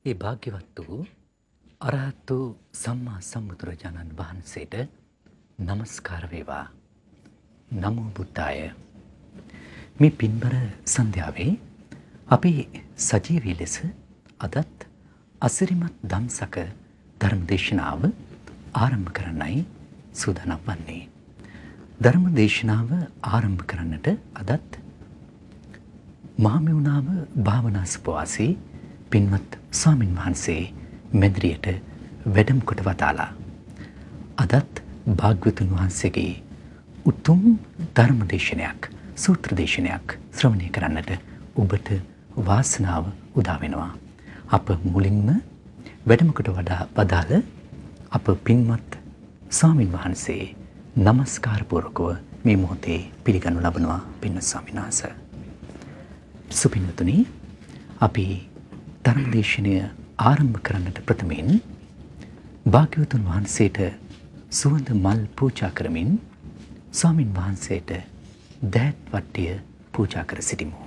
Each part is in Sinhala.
ඒ භාග්‍යවත් වූ අරහත් වූ සම්මා සම්බුදුරජාණන් වහන්සේට නමස්කාර වේවා. නමෝ බුද්ධාය. මේ පින්බර සන්ධ්‍යාවේ අපි සජීවී ලෙස අදත් අසිරිමත් දම්සක ධර්ම දේශනාව ආරම්භ කරන්නයි සූදානම් වන්නේ. ධර්ම දේශනාව ආරම්භ කරන්නට අදත් මහමෙවුනාව භාවනා සුපවාසී පින්වත් ස්වාමින් වහන්සේ මෙදිරියට වැඩම කොට වදාලා. අදත් භාග්‍යවතුන් වහන්සේගේ උතුම් ධර්ම දේශනයක්, සූත්‍ර දේශනයක් ශ්‍රවණය කරන්නට ඔබට වාසනාව උදා වෙනවා. අප මුලින්ම වැඩම කොට වදාළ අප පින්වත් ස්වාමින් වහන්සේ නමස්කාර පූර්වකව මේ මොහොතේ පිළිගනු ලබනවා. පින්වත් ස්වාමීන් වහන්සේ. සුපින්වතුනි, අපි ධර්ම දේශනය ආරම්භ කරන්නට ප්‍රථමයෙන් භාග්‍යවතුන් වහන්සේට සුවඳ මල් පූජා කරමින් ස්වාමින් වහන්සේට දෑත් වට්ටිය පූජා කර සිටිමු.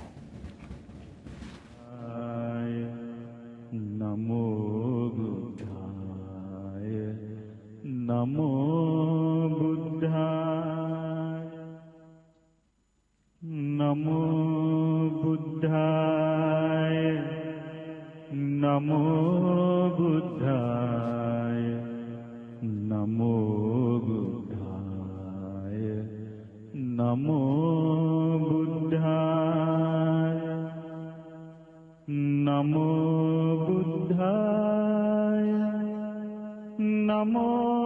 නමෝ බුද්ධාය නමෝ බුද්ධාය නමෝ බුද්ධාය නමෝ බුද්ධාය නමෝ බුද්ධාය නමෝ බුද්ධාය නමෝ බුද්ධාය නමෝ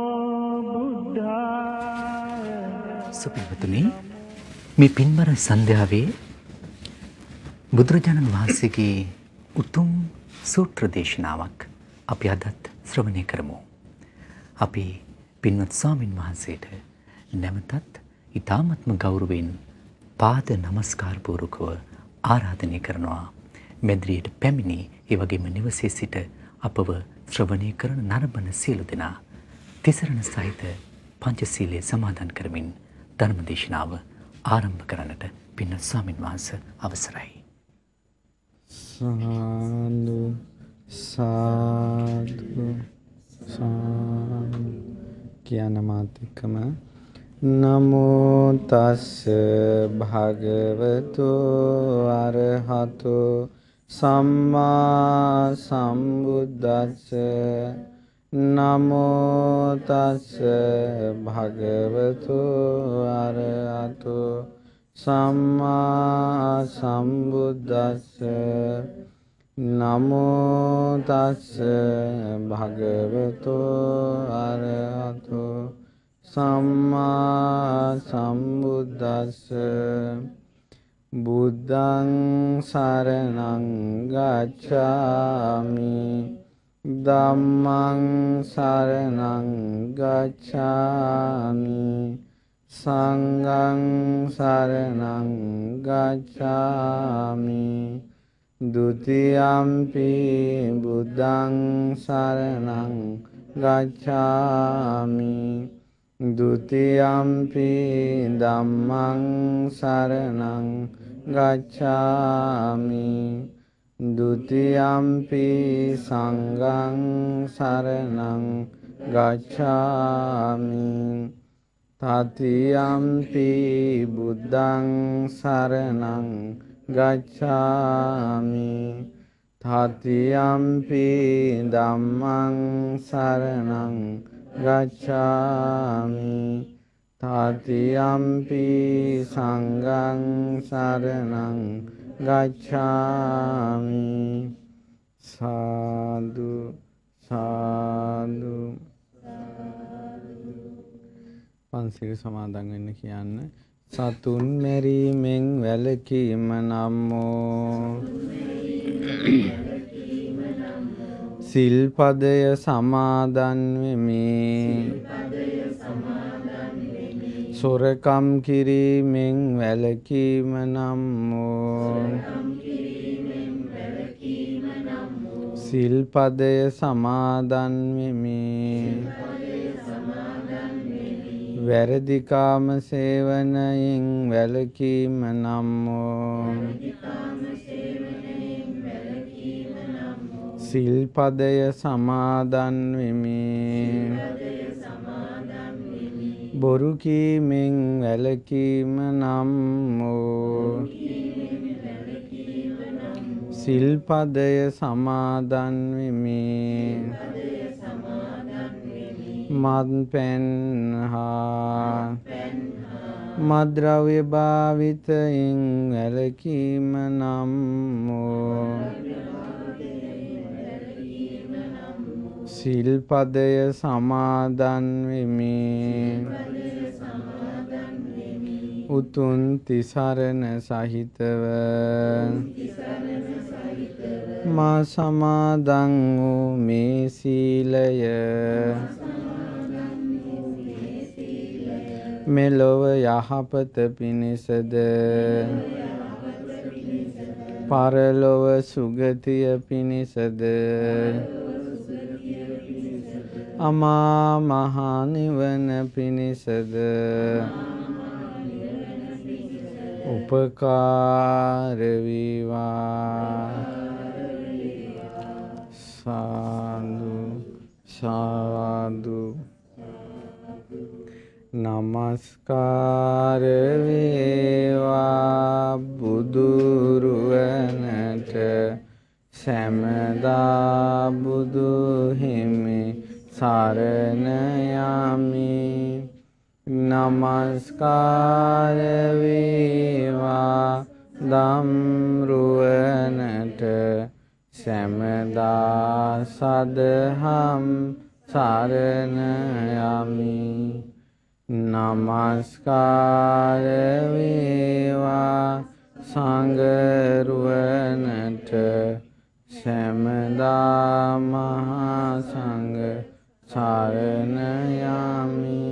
බුද්ධාය. සුපින්වතුනි, මේ පින්බර සන්ධ්‍යාවේ බුදුරජාණන් වහන්සේගේ උතුම් සූත්‍ර දේශනාවක් අපි අදත් ශ්‍රවණය කරමු. අපි පින්වත් ස්වාමින් වහන්සේට නැවතත් ඊ타ත්ම ගෞරවයෙන් පාද නමස්කාර පූර්වකව ආරාධනය කරනවා. මෙදිරියට පැමිණි, ඒ වගේම නිවසේ සිට අපව ශ්‍රවණය කරන නරඹන සියලු දෙනා තිසරණ සහිත පංචශීලයේ සමාදන් කරමින් ධර්ම දේශනාව ආරම්භ කරන්නට පින්වත් ස්වාමින් වහන්සේ අවසරයි. සාදු සාදු සාදු කියන මාතිකම නමෝ තස්ස භගවතු අරහතු සම්මා සම්බුද්දස්ස නමෝ තස්ස භගවතු අරහතු සම්මා සම්බුද්දස්ස නමෝ තස්ස භගවතු අරහතු සම්මා සම්බුද්දස්ස බුද්ධං සරණං ගච්ඡාමි ධම්මං සරණං ගච්ඡාමි සංඝං සරණං ගච්ඡාමි ဒုတိယံ පි බුද්ධං සරණං ගච්ඡාමි ဒုတိယံ පි ධම්මං සරණං ගච්ඡාමි ဒုတိယံ පි සංඝං සරණං ගච්ඡාමි තතියම්පි බුද්ධං සරණං ගච්ඡාමි තතියම්පි ධම්මං සරණං ගච්ඡාමි තතියම්පි සංඝං සරණං ගච්ඡාමි සාදු සාදු පන්සිල් සමාදන් වෙන්න කියන්න. සතුන් මැරීමෙන් වැළකීම නම්මෝ සිල්පදය සමාදන් වෙමි. සොරකම් කිරීමෙන් වැළකීම නම්මෝ සිල්පදය සමාදන් වෙමි. වැරදිකාම සේවනයෙන් වැළකීම නම්මෝ සිල්පදය සමාදන් වෙමි. බොරු කීමෙන් වැළකීම නම් වූ සිල්පදය සමාදන් වෙමි. මත්පැන් හා මද්ද්‍රව්‍ය භාවිතයෙන් වැළකීම නම් වූ සිල්පදය සමාදන් වෙමි. උතුම් තිසරණ සහිතව මා සමාදන් වූ මේ සීලය මෙලොව යහපත පිණිසද පරලොව සුගතිය පිණිසද අමා මහ නිවන පිණිසද උපකාර වේවා. සාදු සාදු. නමස්කාර වේවා බුදුරුවනට සැමදා බුදු හිමි සරණ යමි. නමස්කාර වේවා ධම්රුවනට සැමදා සදහම් සරණ යමි. නමස්කාර වේවා සංඝරුවනට සැමදා මහා සංඝ සරණ යමි.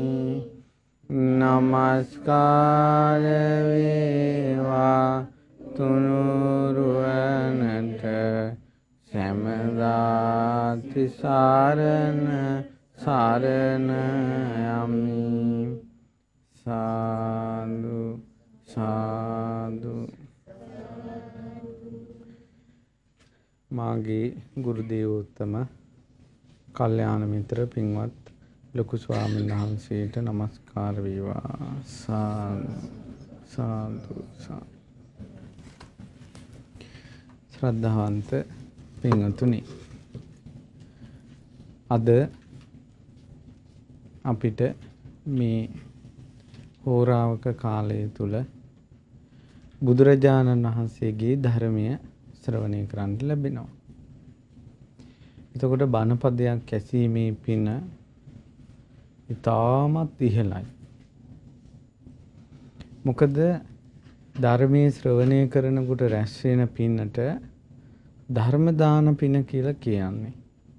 නමස්කාර වේවා තුනුරුවනට සැමදා තිසරණ සරණ යමි. සාදු සාදු. මාගේ ගුරු දේවෝත්තම කල්යාණ මිත්‍ර පින්වත් ලොකු ස්වාමීන් වහන්සේට නමස්කාර වේවා. සාදු සාදු සාදු. ශ්‍රද්ධාවන්ත පින්වතුනි, අද අපිට මේ හෝරාවක කාලය තුල බුදුරජාණන් වහන්සේගේ ධර්මය ශ්‍රවණය කරන්න ලැබෙනවා. එතකොට බණපදයක් ඇසීමේ පින ඉතාමත් ඉහළයි. මොකද ධර්මයේ ශ්‍රවණය කරනකොට රැස් වෙන පිනට ධර්ම දාන පින කියලා කියන්නේ.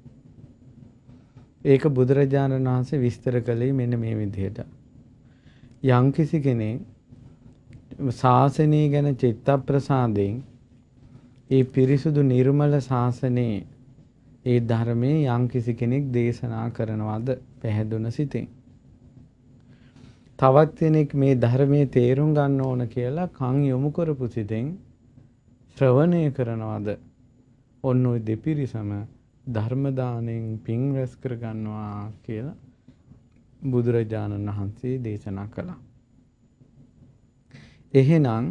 ඒක බුදුරජාණන් වහන්සේ විස්තර කළේ මෙන්න මේ විදිහට. යම්කිසි කෙනෙක් ශාසනය ගැන චිත්ත ප්‍රසාදයෙන් ඒ පිරිසුදු නිර්මල ශාසනයේ ඒ ධර්මයේ යම්කිසි කෙනෙක් දේශනා කරනවාද පැහැදුන සිතින්, තවත් කෙනෙක් මේ ධර්මයේ තේරුම් ගන්න ඕන කියලා කන් යොමු කරපු සිතින් ශ්‍රවණය කරනවාද, ඔන්න ඔය දෙපිරිසම ධර්ම දාණයෙන් පින් රැස් කර ගන්නවා කියලා බුදුරජාණන් වහන්සේ දේශනා කළා. එහෙනම්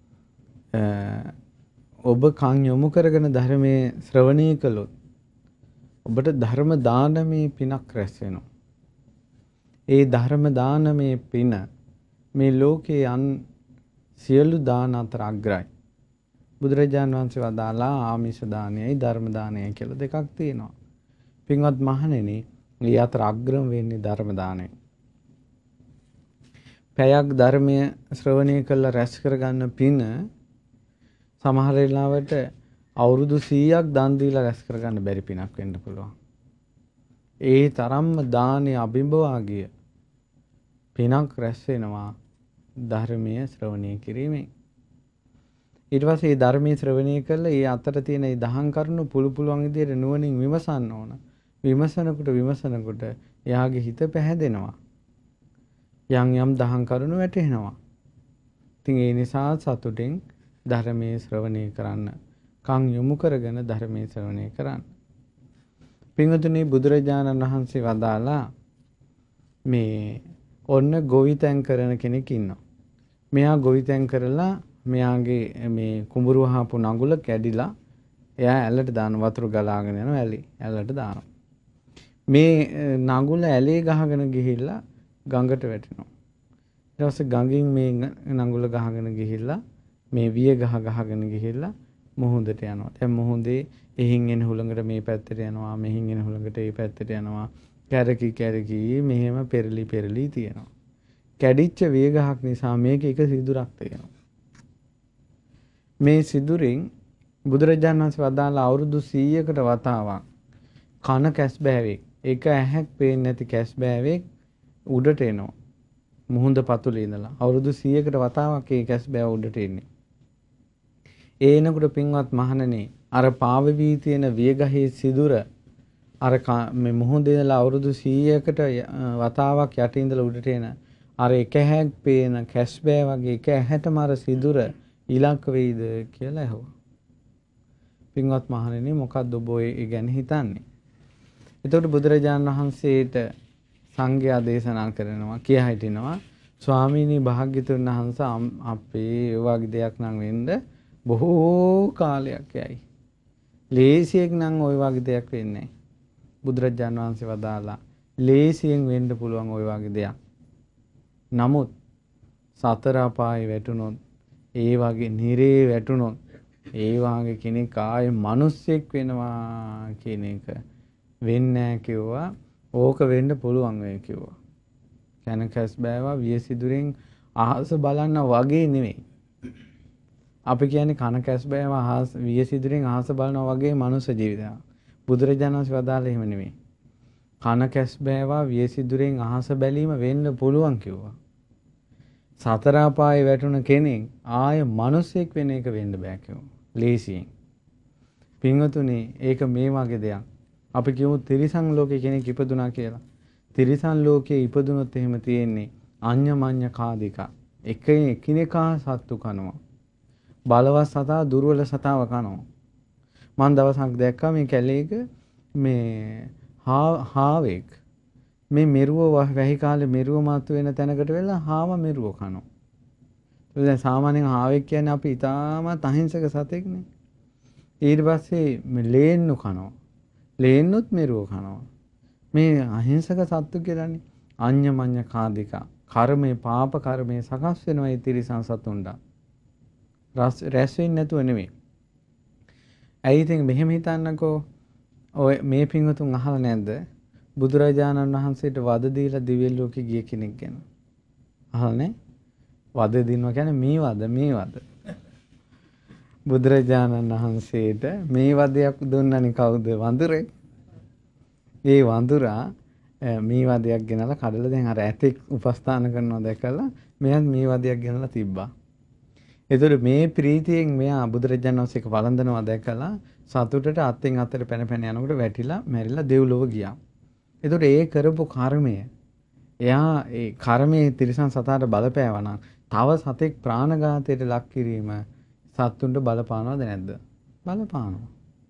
ඔබ කන් යොමු කරගෙන ධර්මයේ ශ්‍රවණය කළොත් ඔබට ධර්ම දානමේ පිනක් රැස් වෙනවා. ඒ ධර්ම දානමේ පින මේ ලෝකේ යන් සියලු දාන අතර අග්‍රයි. බුදුරජාණන් වහන්සේ වදාලා ආමිෂ දානයයි ධර්ම දානයයි කියලා දෙකක් තියෙනවා. පින්වත් මහණෙනි, මේ අතර අග්‍රම වෙන්නේ ධර්ම දානය. පැයක් ධර්මය ශ්‍රවණය කළා රැස් කරගන්න පින සමහර වෙලාවට අවුරුදු 100ක් දන් දීලා රැස් කරගන්න බැරි පිනක් වෙන්න පුළුවන්. ඒ තරම්ම දානේ අභිභවා ගිය පිනක් රැස් වෙනවා ධර්මයේ ශ්‍රවණය කිරීමෙන්. ඊට පස්සේ මේ ධර්මයේ ශ්‍රවණය කළා ඒ අතර තියෙන මේ දහම් කරුණු පුළුවන් විදිහට නුවණින් විමසන්න ඕන. විමසනකොට එයාගේ හිත පැහැදෙනවා. යම් දහම් කරුණු වැටහෙනවා. ඉතින් ඒ නිසා සතුටින් ධර්මයේ ශ්‍රවණය කරන්න, කන් යොමු කරගෙන ධර්මයේ ශ්‍රවණය කරන්න. පින්වතුනි බුදුරජාණන් වහන්සේ වදාලා මේ ඔන්න ගොවිතැන් කරන කෙනෙක් ඉන්නවා. මෙයා ගොවිතැන් කරලා මෙයාගේ මේ කුඹුරු වහපු නඟුල කැඩිලා එයා ඇලට දාන වතුර ගලාගෙන යනවා ඇලට දානවා. මේ නඟුල ඇලේ ගහගෙන ගිහිල්ලා ගඟට වැටෙනවා. ඊට පස්සේ ගඟින් මේ නඟුල ගහගෙන ගිහිල්ලා මේ විය ගහගෙන ගිහිල්ලා මුහුදට යනවා. දැන් මුහුදේ එහින් එන හුළඟට මේ පැත්තට යනවා, මෙහින් එන හුළඟට ඒ පැත්තට යනවා. කැරකි මෙහෙම පෙරලි තියෙනවා. කැඩිච්ච විය ගහක් නිසා මේක එක සිදුරක් තියෙනවා. මේ සිදුරින් බුදුරජාණන් වහන්සේ වදාළ අවුරුදු 100කට වතාවක් කන කැස් බෑවෙක් එක ඇහැක් පේන්නේ නැති කැස් බෑවෙක් උඩට එනවා. මුහුද පතුලේ ඉඳලා අවුරුදු 100කට වතාවක් ඒ කැස් බෑව උඩට එන්නේ. ඒ එනකොට පින්වත් මහණෙනි අර පාවෙවි තියෙන වියගහේ සිදුර අර මේ මුහුදේ ඉඳලා අවුරුදු 100කට වතාවක් යට ඉඳලා උඩට එන අර එක ඇහැක් පේන කැස් බෑ වගේ එක ඇහැටම අර සිදුර ඉලක්ක වෙයිද කියලා ඇහුවා. පින්වත් මහණෙනි මොකක්ද ඔබ ඒ ගැන හිතන්නේ? එතකොට බුදුරජාණන් වහන්සේට සංඝයා දේශනා කරනවා කියා හිටිනවා ස්වාමීනි භාග්‍යතුන් වහන්සේ අපේ ඒ වගේ දෙයක් නම් වෙන්න බොහෝ කාලයක් යයි. ලේසියෙන් නම් ওই වගේ දෙයක් වෙන්නේ නැහැ. බුදුරජාණන් වහන්සේ වදාලා ලේසියෙන් වෙන්න පුළුවන් ওই වගේ දෙයක්. නමුත් සතර අපායේ වැටුනොත් ඒ වගේ නිරේ වැටුනොත් ඒ වාගේ කෙනෙක් ආයේ මිනිස්සෙක් වෙනවා කියන එක වෙන්නේ නැහැ කිව්වා. ඕක වෙන්න පුළුවන් වෙයි කිව්වා. කනකස් බෑවා වියසිදුරෙන් අහස බලන්න වගේ නෙමෙයි. අපි කියන්නේ කනකස් බෑවා අහස වියසිදුරෙන් අහස බලනවා වගේ මනුෂ්‍ය ජීවිතයක්. බුදුරජාණන් වහන්සේ වදාළේ එහෙම නෙමෙයි. කනකස් බෑවා වියසිදුරෙන් අහස බැලීම වෙන්න පුළුවන් කිව්වා. සතර අපායේ වැටුණ කෙනෙක් ආය මිනිසෙක් වෙන එක වෙන්න බෑ කිව්වා. ලේසියෙන්. පින්වතුනි ඒක මේ වගේ දෙයක්. අපි කියමු තිරිසන් ලෝකේ කෙනෙක් ඉපදුනා කියලා. තිරිසන් ලෝකේ ඉපදුනොත් එහෙම තියෙන්නේ අඤ්ඤමඤ්ඤ කාදික. එකිනෙකා සත්තු කනවා. බලවත් සතා දුර්වල සතාව කනවා. මම දවසක් දැක්කා මේ කැලේක මේ හාවෙක් මේ මෙරුව වැහි කාලේ මෙරුව මාතු වෙන තැනකට වෙලා හාව මෙරුව කනවා. ඒ දැන් සාමාන්‍යයෙන් හාවෙක් කියන්නේ අපි ඊටාමත් අහිංසක සතෙක්නේ. ඊට පස්සේ මේ ලේන්නු කනවා. ලේන්නොත් මෙරුව කනවා. මේ අහිංසක සත්තු කියලානේ අඤ්ඤමඤ්ඤ කාදික. කර්මයේ පාප කර්මයේ සකස් වෙනවා ඒ තිරිසන් සතුන්ට. රැස් වෙන්නේ නැතුව නෙමෙයි. ඇයි ඉතින් මෙහෙම හිතන්නකෝ ඔය මේ පින්වතුන් අහලා නැද්ද බුදුරජාණන් වහන්සේට වද දීලා දිව්‍ය ලෝකෙ ගිය කෙනෙක් ගැන අහලා නැහැ? වද දිනවා කියන්නේ මේ වද. බුදුරජාණන් වහන්සේට මේ වදයක් දුන්නනේ කවුද? වඳුරෙක්. ඒ වඳුරා මේ වදයක් ගෙනලා කඩලා දැන් අර ඇතෙක් උපස්ථාන කරනවා දැකලා මෙයන් මේ වදයක් ගෙනලා තිබ්බා. ඒතර මේ ප්‍රීතියෙන් මෙයා බුදුරජාණන් වහන්සේක වළඳනවා දැකලා සතුටට අත්ෙන් අතට පැන යනකොට වැටිලා මැරිලා දෙව්ලොව ගියා. ඒතර ඒ කරපු කර්මය එයා ඒ කර්මයේ තිරිසන් සතාට බලපෑවා නම් තව සතෙක් ප්‍රාණඝාතයට ලක් කිරීම සත්තුන්ට බලපානවද නැද්ද? බලපානවා.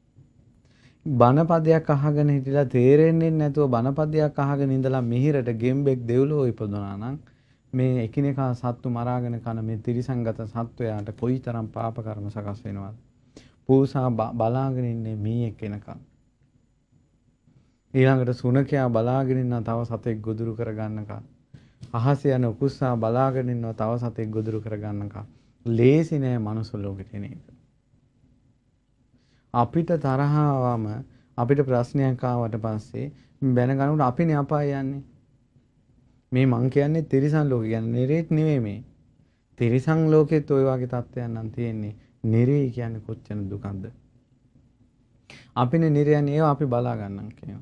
බණපදයක් අහගෙන හිටිලා තේරෙන්නේ නැතුව බණපදයක් අහගෙන ඉඳලා මිහිරට ගෙම්බෙක් දෙව්ලොව ඉපදුනා නම් මේ එකිනෙකා සත්තු මරාගෙන කන මේ තිරිසන්ගත සත්වයාට කොයිතරම් පාප කර්ම සකස් වෙනවද? පූසා බලාගෙන ඉන්නේ මීයක් වෙනකන්. ඊළඟට සුනකයා බලාගෙන ඉන්නවා තව සතෙක් ගොදුරු කරගන්නකම්. අහසේ යන උකුස්සා බලාගෙන ඉන්නවා තව සතෙක් ගොදුරු කරගන්නකම්. ලේසි නෑ මනුස්ස ලෝකෙට එන එක. අපිට තරහවම අපිට ප්‍රශ්නයක් ආවට පස්සේ බැනගනකොට අපිනේ අපාය යන්නේ. මේ මං කියන්නේ තිරිසන් ලෝකේ කියන්නේ නිරේත් නෙවෙයි මේ. තිරිසන් ලෝකෙත් ওই වගේ තත්ත්වයන් නම් තියෙන්නේ. නිරේ කියන්නේ කොච්චර දුකක්ද? අපිනේ නිරයන් ඒවා අපි බලා ගන්නම් කියනවා.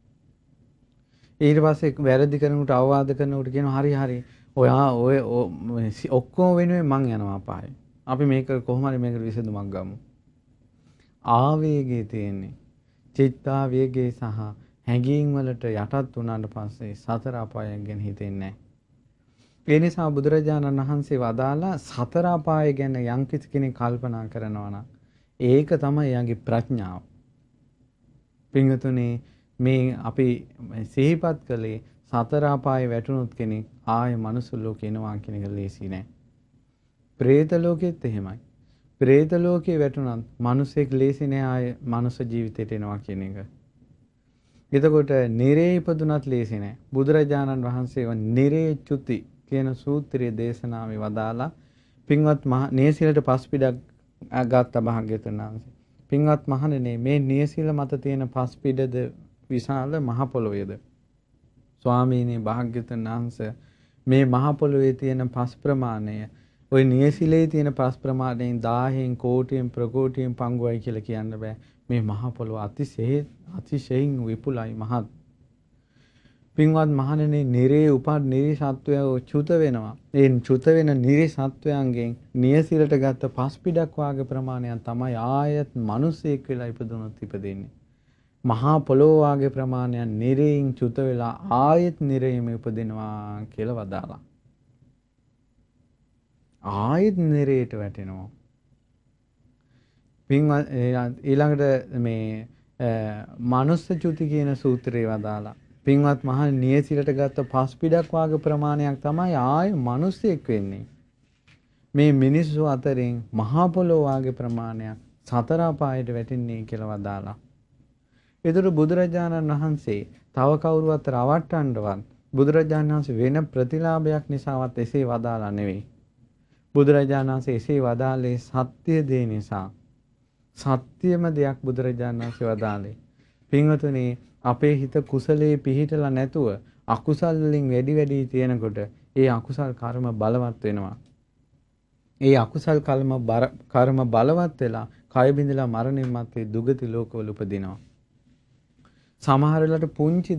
ඊට පස්සේ වැරදි කරනකොට අවවාද කරනකොට කියනවා හරි ඔයා ඔය ඔක්කොම වෙනුවෙන් මං යනවා අපායේ. අපි මේක කොහොම හරි මේකට විසඳුමක් ගමු. ආවේගයේ තියෙන්නේ චිත්තාවේගයේ සහ හැඟීම් වලට යටත් වුණාට පස්සේ සතර අපායන් ගැන හිතෙන්නේ නැහැ. ඒ නිසා බුදුරජාණන් වහන්සේ වදාලා සතර අපාය ගැන යම් කිසි කෙනෙක් කල්පනා කරනවා නම් ඒක තමයි යාගේ ප්‍රඥාව. පින්වතුනි මේ අපි සිහිපත් කළේ සතර අපායේ වැටුණොත් කෙනෙක් ආයේ මනුස්ස ලෝකේ එනවා කියන එක ලේසි නෑ. പ്രേත ලෝකෙත් එහෙමයි. പ്രേත ලෝකේ වැටුණත් මිනිසෙක් ලේසි නෑ ආයේ මනුස්ස ජීවිතයට එනවා කියන එක. එතකොට නිරේ ඉපදුනත් ලේසි නෑ. බුදුරජාණන් වහන්සේ නිරේ චුති කියන සූත්‍රයේ දේශනාවේ වදාලා පින්වත් නේසිලට පස්පිඩක් ගත්ත භාග්‍යවතුන් වහන්සේ. පින්වත් මහණෙනි මේ නේසිල මත තියෙන පස්පිඩද විශාල මහ පොළොවේද? ස්වාමීනි භාග්‍යවතුන් වහන්සේ මේ මහ පොළොවේ තියෙන පස් ප්‍රමාණය ওই නියසිලේ තියෙන පස් ප්‍රමාණයෙන් 1000න් කෝටියෙන් ප්‍රකෝටියෙන් පංගුවයි කියලා කියන්න බෑ. මේ මහ පොළොව අතිශයින් විපුලයි මහත්. පින්වත් මහණෙනි නිරේ උපන් නිරි සත්වයෝ චුත වෙනවා. ඒ චුත වෙන නිරි සත්වයන්ගෙන් නියසිලට ගත්ත පස් පිටක් වාගේ ප්‍රමාණයක් තමයි ආයත් මිනිසෙක් වෙලා ඉපදුනොත් ඉපදෙන්නේ. මහා පොළොව වාගේ ප්‍රමාණයක් නිරේයින් චුත වෙලා ආයත් නිරේම ඉපදිනවා කියලා වදාලා. ආයත් නිරේට වැටෙනවා. පින්වත් ඊළඟට මේ මනුස්ස චුති කියන සූත්‍රය වදාලා. පින්වත් මහා නියසිලට ගත්ත පස් පිටක් වාගේ ප්‍රමාණයක් තමයි ආයේ මිනිස්සෙක් වෙන්නේ. මේ මිනිස්සු අතරින් මහා පොළොව වාගේ ප්‍රමාණයක් සතර අපායට වැටෙන්නේ කියලා වදාලා. ඒතර බුදුරජාණන් වහන්සේ තව කවුරුවත් රවට්ටන්නවත් බුදුරජාණන් වහන්සේ වෙන ප්‍රතිලාභයක් නිසාවත් එසේ වදාලා නෙවෙයි. බුදුරජාණන් වහන්සේ එසේ වදාළේ සත්‍ය දේ නිසා. සත්‍යම දෙයක් බුදුරජාණන් වහන්සේ වදාළේ. පින්වතුනි අපේ හිත කුසලයේ පිහිටලා නැතුව අකුසල් වලින් වැඩි වැඩි තියෙනකොට ඒ අකුසල් කර්ම බලවත් වෙනවා. ඒ අකුසල් කර්ම බලවත් වෙලා කය බිඳලා මරණින් මත්තේ දුගති ලෝකවල උපදිනවා. සමහර වෙලාවට පුංචි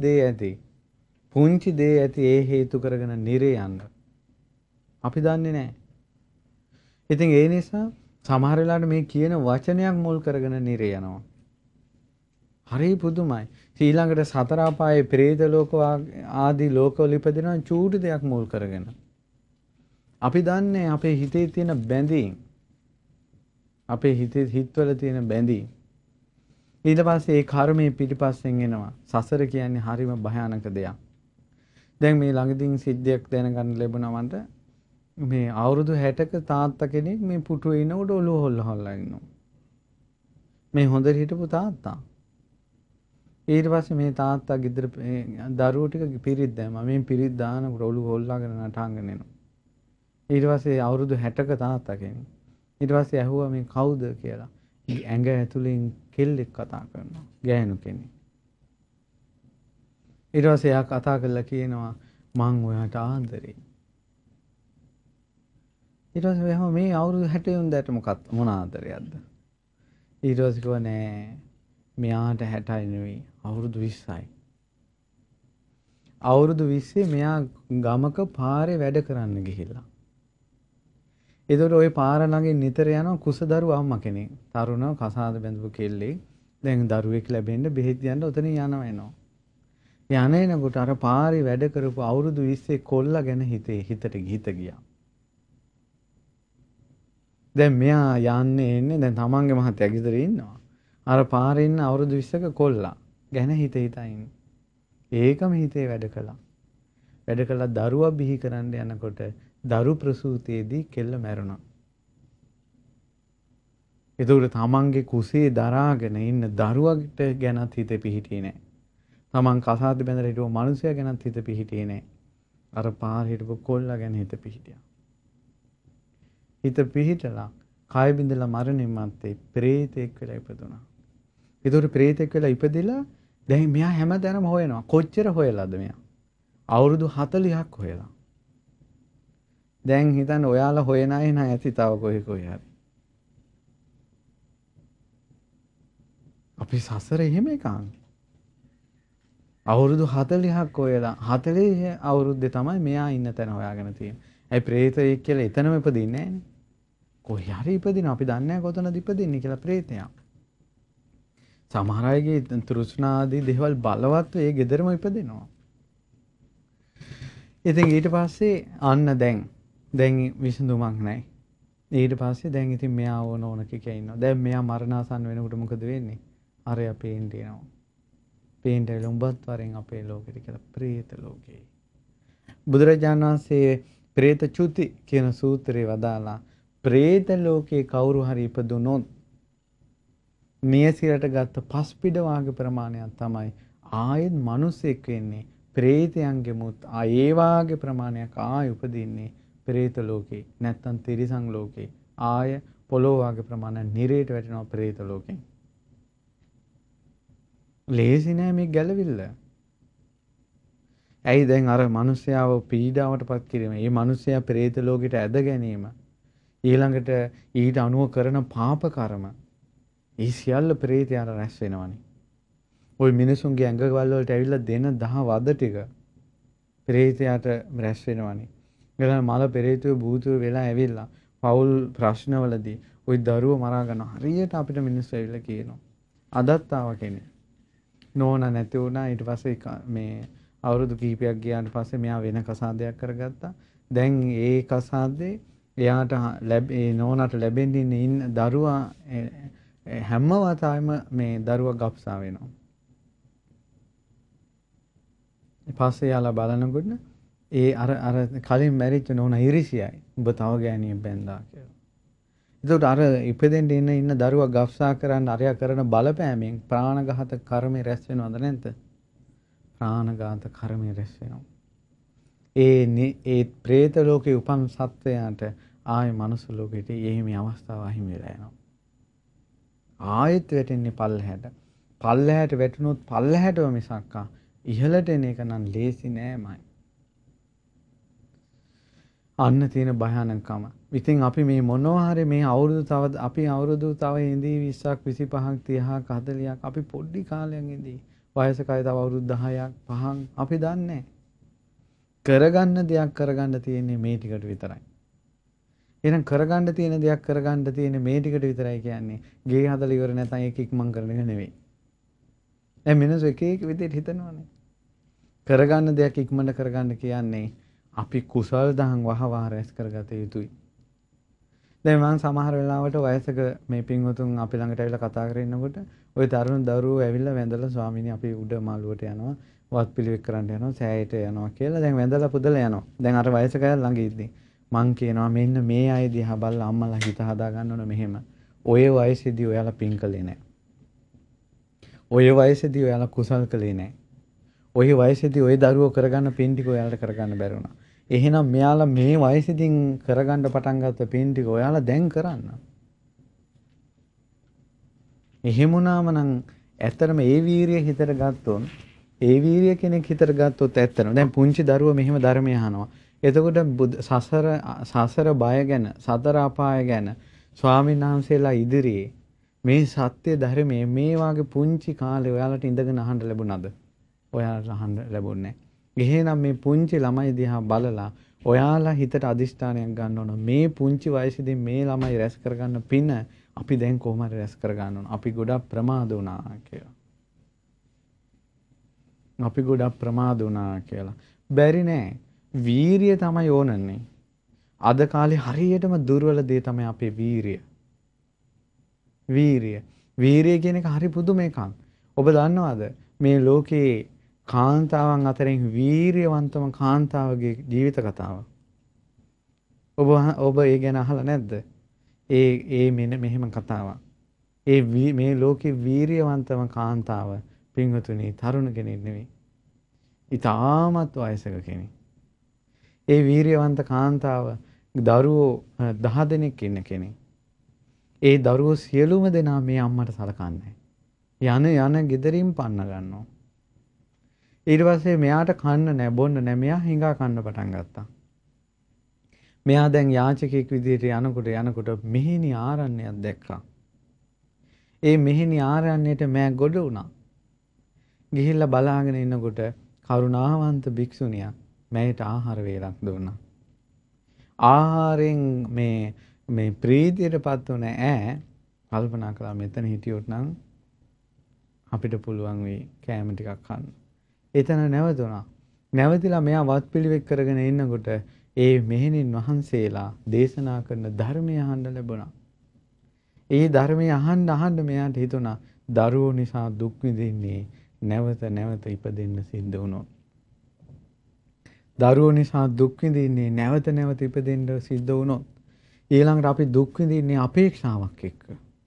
දේ ඇති ඒ හේතු කරගෙන නිරේ යන්න. අපි දන්නේ නැහැ. ඉතින් ඒ නිසා සමහර වෙලාවට මේ කියන වචනයක් මුල් කරගෙන නිරේ යනවා. හරි පුදුමයි. ඊළඟට සතර අපායේ പ്രേත ලෝක ආදී ලෝකවල ඉපදිනවා චූටි දෙයක් මුල් කරගෙන. අපි දන්නේ අපේ හිතේ තියෙන බැඳීම්. අපේ හිතවල තියෙන බැඳීම්. ඊට පස්සේ ඒ කර්මයේ පිටිපස්සෙන් එනවා. සසර කියන්නේ හරිම භයානක දෙයක්. දැන් මේ ළඟදීන් සිද්ධියක් දැනගන්න ලැබුණා මන්ට. මේ අවුරුදු 60ක තාත්තා කෙනෙක් මේ පුටුවේ ඉනකොට ඔළුව හොල්ලා ඉන්නවා. මේ හොඳට හිටපු තාත්තා. ඊට පස්සේ මේ තාත්තා ගෙදර දරුවෝ ටික පිරිත් දැම්මා. මේ පිරිත් දානකොට ඔළුව හොල්ලාගෙන නටාගෙන එනවා. ඊට පස්සේ අවුරුදු 60ක තාත්තා කෙනෙක්. ඊට පස්සේ ඇහුවා මේ කවුද කියලා. ඇඟ ඇතුලෙන් කෙල්ලෙක් කතා කරනවා. ගෑනු කෙනෙක්. ඊට පස්සේ එයා කතා කරලා කියනවා මං ඔයාට ආදරෙයි. ඊට පස්සේ එහම මේ අවුරුදු 60 උන්දට මොන ආදරයක්ද? ඊට පස්සේ කිව්වා නෑ මෙයාට 60යි නෙවෙයි අවුරුදු 20යි. අවුරුදු 20 මෙයා ගමක පාරේ වැඩ කරන්න ගිහිල්ලා. ඒතකොට ওই පාර ළඟින් නිතර යනවා කුසදරු අම්මා කෙනෙක්. තරුණව කසාද බැඳපු කෙල්ලෙක්. දැන් දරුවෙක් ලැබෙන්න බෙහෙත් යන්න උතනින් යනවා එනවා. යන එනකොට අර පාරේ වැඩ කරපු අවුරුදු 20 කොල්ලා ගැන හිතට ගියා. දැන් මෙයා යන්නේ එන්නේ දැන් තමන්ගේ මහත්තයා ගෙදර ඉන්නවා. අර පාරේ ඉන්න අවුරුදු 20ක කොල්ලා ගැන හිතා ඉන්නේ. ඒකම හිතේ වැඩ කළා. වැඩ කළා දරුවා බිහි කරන්න යනකොට දරු ප්‍රසූතියේදී කෙල්ල මැරුණා. ඒතකොට තමන්ගේ කුසේ දරාගෙන ඉන්න දරුවාට ගැනත් හිත පිහිටියේ නැහැ. තමන් කසාද බැඳලා හිටපු මිනිසයා ගැනත් හිත පිහිටියේ නැහැ. අර පාරේ හිටපු කොල්ලා ගැන හිත පිහිටියා. හිත පිහිටලා කය බිඳලා මරණින් මත්තේ ප්‍රේතෙක් වෙලා ඉපදුනා. ඒතකොට ප්‍රේතෙක් වෙලා ඉපදිලා දැන් මෙයා හැමදැනම හොයනවා. කොච්චර හොයලාද මෙයා? අවුරුදු 40ක් හොයලා. දැන් හිතන්න ඔයාලා හොයන අය නෑ ඇති තව කොහේ හරි. අපි සසර එහෙම එකක්. අවුරුදු 40ක් හොයලා 40 අවුරුද්දේ තමයි මෙයා ඉන්න තැන හොයාගෙන තියෙන්නේ. ඒ ප්‍රේතයෙක් කියලා එතනම ඉපදින්නේ නෑනේ. කොහේ හරි ඉපදිනවා. අපි දන්නේ නෑ කොතනද ඉපදින්නේ කියලා ප්‍රේතයා. සමහර අයගේ තෘෂ්ණාදී දේවල් බලවත් ඒ ගෙදරම ඉපදිනවා. ඉතින් ඊට පස්සේ අන්න දැන් විසඳුමක් නැහැ. ඊට පස්සේ දැන් ඉතින් මෙයා ඕන කිකේ ඉන්නවා. දැන් මෙයා මරණාසන්න වෙනකොට මොකද වෙන්නේ? අරයා පේන්න යනවා. පේන්න ඇවිල්ලා උඹත් වරෙන් අපේ ලෝකෙට කියලා ප්‍රේත ලෝකේ. බුදුරජාණන් වහන්සේ ප්‍රේත චුති කියන සූත්‍රයේ වදාලා ප්‍රේත ලෝකේ කවුරු හරි ඉපදුනොත් නියසිරට ගත්ත පස්පිඩ වාගේ ප්‍රමාණයක් තමයි ආයෙත් මිනිසෙක් වෙන්නේ. ප්‍රේතයන්ගේ මුත් ඒ වාගේ ප්‍රමාණයක් ආයෙ උපදින්නේ ප්‍රේත ලෝකේ. නැත්තම් තිරිසන් ලෝකේ. ආය පොළොව වාගේ ප්‍රමාණයක් නිරේට වැටෙනවා ප්‍රේත ලෝකෙන්. ලේසි නෑ මේ ගැලවිල්ල. ඇයි දැන් අර මිනිස්යාව පීඩාවට පත් කිරීම, මේ මිනිස්යා ප්‍රේත ලෝකෙට ඇද ගැනීම, ඊළඟට ඊට අනුව කරන පාප කර්ම, ඒ සියල්ල ප්‍රේතයන්ට රැස් වෙනවනේ. ওই මිනිසුන්ගේ ඇඟවල වලට ඇවිල්ලා දෙන දහ වද ටික ප්‍රේතයාට රැස් වෙනවනේ. ඊළඟ මල පෙරේතයෝ භූතයෝ වෙලා ඇවිල්ලා පෞල් ප්‍රශ්නවලදී ওই දරුවෝ මරා ගන්නවා. හරියට අපිට මිනිස්සු ඇවිල්ලා කියනවා. අදත් ආව කෙනෙක්. නෝනා නැති වුණා. ඊට පස්සේ මේ අවුරුදු කිහිපයක් ගියාට පස්සේ මෙයා වෙන කසාදයක් කරගත්තා. දැන් ඒ කසාදේ එයාට ඒ නෝනාට ලැබෙන්න ඉන්න දරුවා හැම වතාවෙම මේ දරුවා ගබ්සා වෙනවා. ඊපස්සේ යාලා බලනකොට ඒ අර කලින් මැරිච්ච නෝනා ඉරිසියයි. උඹ තව ගෑණියෙක් බැන්දා කියලා. ඒකට අර ඉපදෙන්න ඉන්න දරුවා ගබ්සා කරන්න අරයා කරන බලපෑමෙන් ප්‍රාණඝාත කර්මය රැස් වෙනවද නැද්ද? ප්‍රාණඝාත කර්මය රැස් වෙනවා. ඒ പ്രേත ලෝකේ උපන් සත්වයාට ආයේ මනුස්ස ලෝකෙට එහෙම අවස්ථාව අහිමි වෙලා යනවා. ආයෙත් වැටෙන්නේ පල්ලහැට. පල්ලහැට වැටුනොත් පල්ලහැටම මිසක්කා ඉහළට එන එක නම් ලේසි නෑමයි. අන්න තියෙන භයානකම. ඉතින් අපි මේ මොනවා හරි මේ අවුරුදු තව ඉඳී 20ක් 25ක් 30ක් 40ක් අපි පොඩි කාලයක් ඉඳී වයසකයි තව අවුරුදු 10ක් 5ක් අපි දන්නේ කරගන්න දෙයක් කරගන්න තියෙන්නේ මේ ටිකට විතරයි. එහෙනම් කරගන්න තියෙන දෙයක් කරගන්න තියෙන්නේ මේ ටිකට විතරයි කියන්නේ. ගේ හදලා ඉවර නැත්නම් ඒක ඉක්මන් කරන එක නෙවෙයි. දැන් මිනිස්සු එක එක විදිහට හිතනවානේ. කරගන්න දෙයක් ඉක්මනට කරගන්න කියන්නේ අපි කුසල් දහම් වහවහ රැස් කරගත යුතුයි. දැන් මම සමහර වෙලාවට වයසක මේ පින්වතුන් අපි ළඟට ඇවිල්ලා කතා කරගෙන ඉන්නකොට ওই තරුණ දරුවෝ ඇවිල්ලා වැඳලා ස්වාමීනි අපි උඩ මාළුවට යනවා වත් පිළිවෙත් කරන්න යනවා සෑයට යනවා කියලා දැන් වැඳලා පුදලා යනවා. දැන් අර වයසක අය ළඟ ඉද්දි මං කියනවා මෙන්න මේ අය දිහා බලලා අම්මලා හිත හදා ගන්න ඕන මෙහෙම. ඔය වයසේදී ඔයාලා පින් කළේ නැහැ. ඔය වයසේදී ඔයාලා කුසල් කළේ නැහැ. ඔය වයසේදී ඔය දරුවෝ කරගන්න පින් ටික ඔයාලට කරගන්න බැරි වුණා. එහෙනම් මෙයාලා මේ වයසේදීන් කරගන්න පටන් ගත්ත පින් ටික ඔයාලා දැන් කරන්න. එහෙම වුණාම නම් ඇත්තටම ඒ වීරිය හිතට ගත්තොත් ඒ වීරිය කෙනෙක් හිතට ගත්තොත් ඇත්තටම දැන් පුංචි දරුවෝ මෙහෙම ධර්මය අහනවා. එතකොට සසර බය ගැන සතර අපාය ගැන ස්වාමීන් වහන්සේලා ඉදිරියේ මේ සත්‍ය ධර්මයේ මේ වාගේ පුංචි කාලේ ඔයාලට ඉඳගෙන අහන්න ලැබුණාද? ඔයාලට අහන්න ලැබුණේ නැහැ. එහෙනම් මේ පුංචි ළමයි දිහා බලලා ඔයාලා හිතට අදිෂ්ඨානයක් ගන්න ඕන. මේ පුංචි වයසේදී මේ ළමයි රැස් කරගන්න පින අපි දැන් කොහොම හරි රැස් කරගන්න ඕන. අපි ගොඩක් ප්‍රමාද වුණා කියලා. අපි ගොඩක් ප්‍රමාද වුණා කියලා. බැරි නෑ. වීරිය තමයි ඕනන්නේ. අද කාලේ හරියටම දුර්වල දේ තමයි අපේ වීරිය. වීරිය කියන එක හරි පුදුම එකක්. ඔබ දන්නවද මේ ලෝකේ කාන්තාවන් අතරින් වීරියවන්තම කාන්තාවගේ ජීවිත කතාව? ඔබ ඒ ගැන අහලා නැද්ද? මෙහෙම කතාවක්. මේ ලෝකේ වීරියවන්තම කාන්තාව පින්වතුනි තරුණ කෙනෙක් නෙවෙයි. ඉතාමත් වයසක කෙනෙක්. ඒ වීරියවන්ත කාන්තාව දරුවෝ 10 දෙනෙක් ඉන්න කෙනෙක්. ඒ දරුවෝ සියලුම දෙනා මේ අම්මට සලකන්නේ. යන ගෙදරින් පන්න ගන්නවා. ඊට පස්සේ මෙයාට කන්න නැහැ බොන්න නැහැ මෙයා හිඟා කන්න පටන් ගත්තා. මෙයා දැන් යාචකෙක් විදිහට යනකොට මෙහෙණි ආරණ්‍යයක් දැක්කා. ඒ මෙහෙණි ආරණ්‍යයට මෑ ගොඩ වුණා. ගිහිල්ලා බලාගෙන ඉන්නකොට කරුණාවන්ත භික්ෂුණියක් මෑයට ආහාර වේලක් දුන්නා. ආහාරයෙන් මේ ප්‍රීතියටපත් වුණ කල්පනා කළා මෙතන හිටියොත් නම් අපිට පුළුවන් වෙයි කෑම ටිකක් කන්න. එතන නැවතුණා. නැවතිලා මෙයා වත්පිළිවෙත් කරගෙන ඉන්නකොට ඒ මෙහෙණින් වහන්සේලා දේශනා කරන ධර්මය අහන්න ලැබුණා. ඒ ධර්මය අහන්න මෙයාට හිතුණා දරුවෝ නිසා දුක් විඳින්නේ නැවත නැවත ඉපදෙන්න සිද්ධ වුණොත්. දරුවෝ නිසා දුක් විඳින්නේ නැවත නැවත ඉපදෙන්න සිද්ධ වුණොත්. ඊළඟට අපි දුක් විඳින්නේ අපේක්ෂාවක් එක්ක.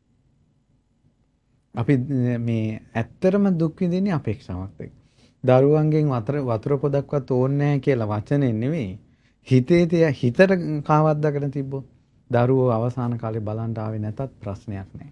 අපි මේ ඇත්තරම දුක් විඳින්නේ අපේක්ෂාවක් එක්ක. දරුවන්ගෙන් වතුර පොදක්වත් ඕනේ නැහැ කියලා වචනේ නෙවෙයි. හිතේ හිතට කාවද්දාගෙන තිබ්බොත් දරුවෝ අවසාන කාලේ බලන්න ආවේ නැතත් ප්‍රශ්නයක් නැහැ.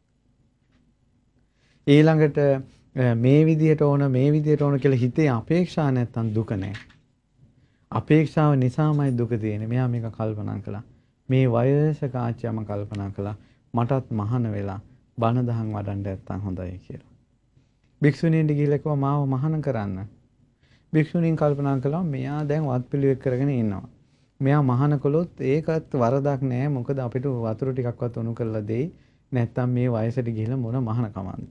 ඊළඟට මේ විදියට ඕන කියලා හිතේ අපේක්ෂා නැත්තම් දුක නැහැ. අපේක්ෂාව නිසාමයි දුක තියෙන්නේ. මෙයා මේක කල්පනා කළා. මේ වයසක ආච්චියම කල්පනා කළා මටත් මහාන වෙලා බණ දහම් වඩන්න නැත්තම් හොඳයි කියලා. භික්ෂුණීන්ට ගිහිල්ලා කිව්වා මාව මහාන කරන්න. භික්ෂුණීන් කල්පනා කළා මෙයා දැන් වත් පිළිවෙක් කරගෙන ඉන්නවා. මෙයා මහාන කළොත් ඒකත් වරදක් නෑ. මොකද අපිට වතුර ටිකක්වත් උණු කරලා දෙයි. නැත්තම් මේ වයසට ගිහිල්ලා මොන මහාන කමන්ද.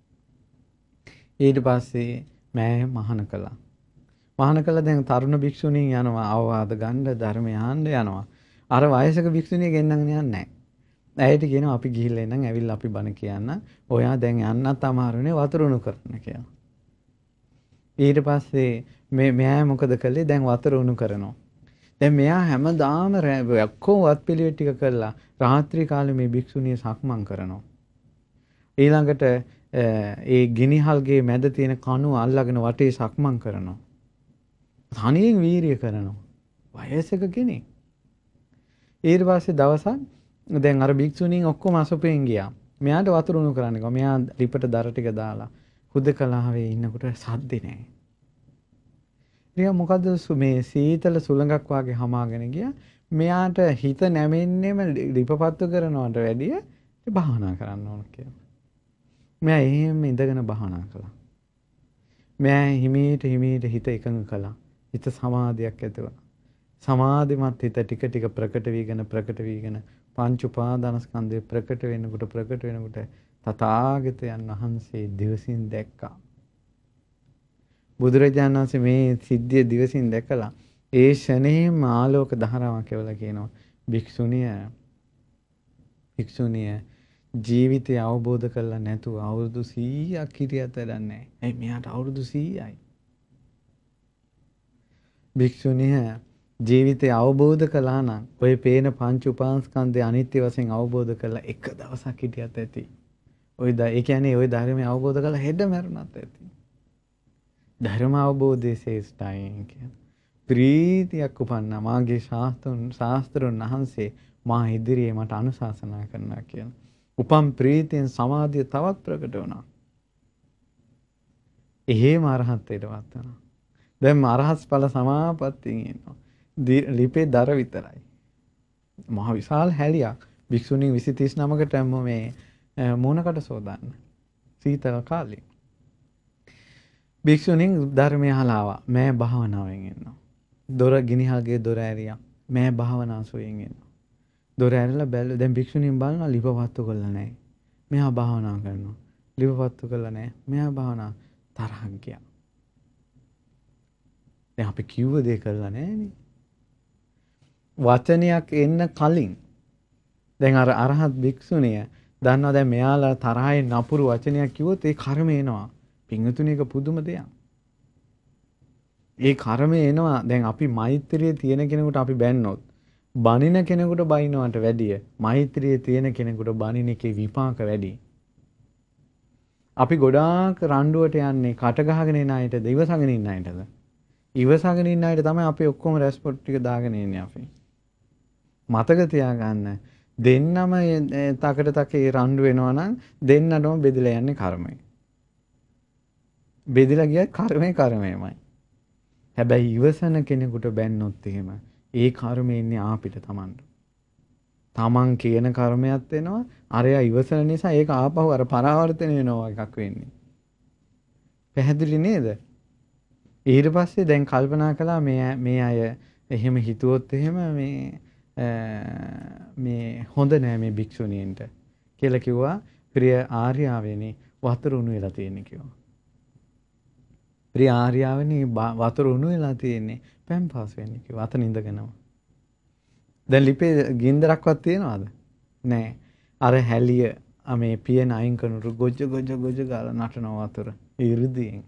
ඊට පස්සේ මෑ මහාන කළා. මහාන කළා දැන් තරුණ භික්ෂුණීන් යනවා අවවාද ගන්න ධර්මය අහන්න යනවා. අර වයසක භික්ෂුණිය ගෙන්නගෙන යන්නේ නැහැ. ඇයට කියනවා අපි ගිහිල්ලා එන්නම් ඇවිල්ලා අපි බණ කියන්න. ඔයා දැන් යන්නත් අමාරුනේ වතුර උණු කරන්න කියලා. ඊට පස්සේ මෙයා මොකද කළේ? දැන් වතුර උණු කරනවා. දැන් මෙයා හැමදාම ඔක්කොම වත් පිළිවෙත් ටික කරලා රාත්‍රී කාලේ මේ භික්ෂුණිය සක්මන් කරනවා. ඊළඟට ඒ ගිනිහල්ගේ මැද තියෙන කණුව අල්ලගෙන වටේ සක්මන් කරනවා. තනියෙන් වීරිය කරනවා. වයසක කෙනෙක්. ඊට පස්සේ දවසක් දැන් අර භික්ෂුණීන් ඔක්කොම අසුපෙන් ගියා. මෙයාට වතුර උණු කරන්න කිව්වා. මෙයා ලිපට දර ටික දාලා හුදකලාවේ ඉන්නකොට සද්දේ නැහැ. ඉතින් මොකද මේ සීතල සුළඟක් වාගේ හමාගෙන ගියා. මෙයාට හිත නැමෙන්නේම ලිපපත්තු කරනවට වැඩිය භාවනා කරන්න ඕන කියලා. මෙයා එහෙම ඉඳගෙන භාවනා කළා. මෙයා හිමීට හිත එකඟ කළා. හිත සමාධියක් ඇති වුණා. සමාධිමත් හිත ටික ටික ප්‍රකට වීගෙන පංච උපාදානස්කන්ධය ප්‍රකට වෙනකොට තථාගතයන් වහන්සේ දිවසින් දැක්කා. බුදුරජාණන් වහන්සේ මේ සිද්ධිය දිවසින් දැකලා ඒ ෂණේම ආලෝක ධාරාවක් කියලා කියනවා. භික්ෂුණිය ජීවිතය අවබෝධ කරලා නැතුව අවුරුදු 100ක් හිටියත් වැඩක් නැහැ. ඒ මෙයාට අවුරුදු 100යි. භික්ෂුණිය ජීවිතය අවබෝධ කළා නම් ඔය පේන පංච උපාස්කන්ධය අනිත්‍ය වශයෙන් අවබෝධ කරලා එක දවසක් හිටියත් ඇති. ඒ කියන්නේ ওই ධර්මය අවබෝධ කරලා හෙඩ මැරුණත් ඇති. ධර්ම අවබෝධයේ ශ්‍රේෂ්ඨයි කියන ප්‍රීතියක් උපන්නා මාගේ ශාස්ත්‍රඥ වහන්සේ මා ඉදිරියේ මට අනුශාසනා කරනවා කියන උපම් ප්‍රීතියෙන් සමාධිය තවත් ප්‍රකට වුණා. එහෙම අරහත්ත්වයට වත් වෙනවා. දැන් අරහත් ඵල සමාපත්තියෙන් ඉන්නවා. ලිපේ දර විතරයි. මහ විශාල හැලියක් භික්ෂුණී 29කට මේ මූණකට සෝදන්න. සීතල කාලේ. භික්ෂුණීන් ධර්මය අහලා ආවා. මෑ භාවනාවෙන් ඉන්නවා. දොර ගිනිහල්ගේ දොර ඇරියා. මෑ භාවනාසුවෙන් ඉන්නවා. දොර ඇරලා බැලුවා. දැන් භික්ෂුණීන් බලනවා ලිපවත්තු කරලා නැහැ. මෙහා භාවනා කරනවා. ලිපවත්තු කරලා නැහැ. මෙහා භාවනා තරහක් ගියා. දැන් අපි කිව්ව දේ කරලා නැහැනේ. වචනයක් එන්න කලින් දැන් අර අරහත් භික්ෂුණිය දන්නවා දැන් මෙයාලා තරහින් නපුරු වචනයක් කිව්වොත් ඒ කර්ම එනවා. පින්වතුනි එක පුදුම දෙයක්. ඒ කර්මය එනවා. දැන් අපි මෛත්‍රියේ තියෙන කෙනෙකුට අපි බැන්නොත් බනින කෙනෙකුට බයින්නවට වැඩිය මෛත්‍රියේ තියෙන කෙනෙකුට බනින එකේ විපාක වැඩි. අපි ගොඩාක් රණ්ඩුවට යන්නේ කට ගහගෙන ඉන්න අයටද ඉවසගෙන ඉන්න අයටද? ඉවසගෙන ඉන්න අයට තමයි අපි ඔක්කොම රෙස්පොට් ටික දාගෙන ඉන්නේ අපි. මතක තියාගන්න දෙන්නම තකේ රණ්ඩු වෙනවා නම් දෙන්නටම බෙදලා යන්නේ කර්මය. බෙදලා ගියත් කර්මයමයි. හැබැයි ඉවසන කෙනෙකුට බැන්නොත් එහෙම ඒ කර්මය ඉන්නේ ආපිට Tamanට. Taman කියන කර්මයක් වෙනවා. අරයා ඉවසන නිසා ඒක ආපහු අර පරාවර්තන වෙනවා එකක් වෙන්නේ. පැහැදිලි නේද? ඊට පස්සේ දැන් කල්පනා කළා මේ අය එහෙම හිතුවොත් එහෙම මේ හොඳ නෑ මේ භික්ෂුණීන්ට කියලා කිව්වා. ප්‍රිය ආර්යාවෙනි වතුර උණු වෙලා තියෙන්නේ කිව්වා. ප්‍රිය ආර්යාවෙනි වතුර උණු වෙලා තියෙන්නේ පැම්පාස් වෙන්නේ කිව්වා. අතන ඉඳගෙනම. දැන් ලිපේ ගින්දරක්වත් තියනවද? නෑ. අර හැලිය මේ පියන අයින් කරනකොට ගොජ ගාලා නටනවා වතුර. 이르දියෙන්.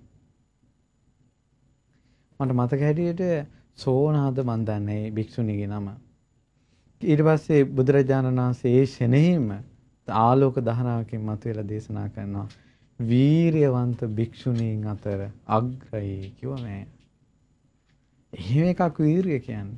මට මතක හැටියට සෝනාද මන් දන්නේ භික්ෂුණීගේ නම. ඊට පස්සේ බුදුරජාණන් වහන්සේ ඒ ෂෙනෙහිම ආලෝක දහනාවකින් මතුවලා දේශනා කරනවා වීරියවන්ත භික්ෂුණීන් අතර අග්‍රයි කිව්වා මේ. එහෙම එකක් වීරිය කියන්නේ.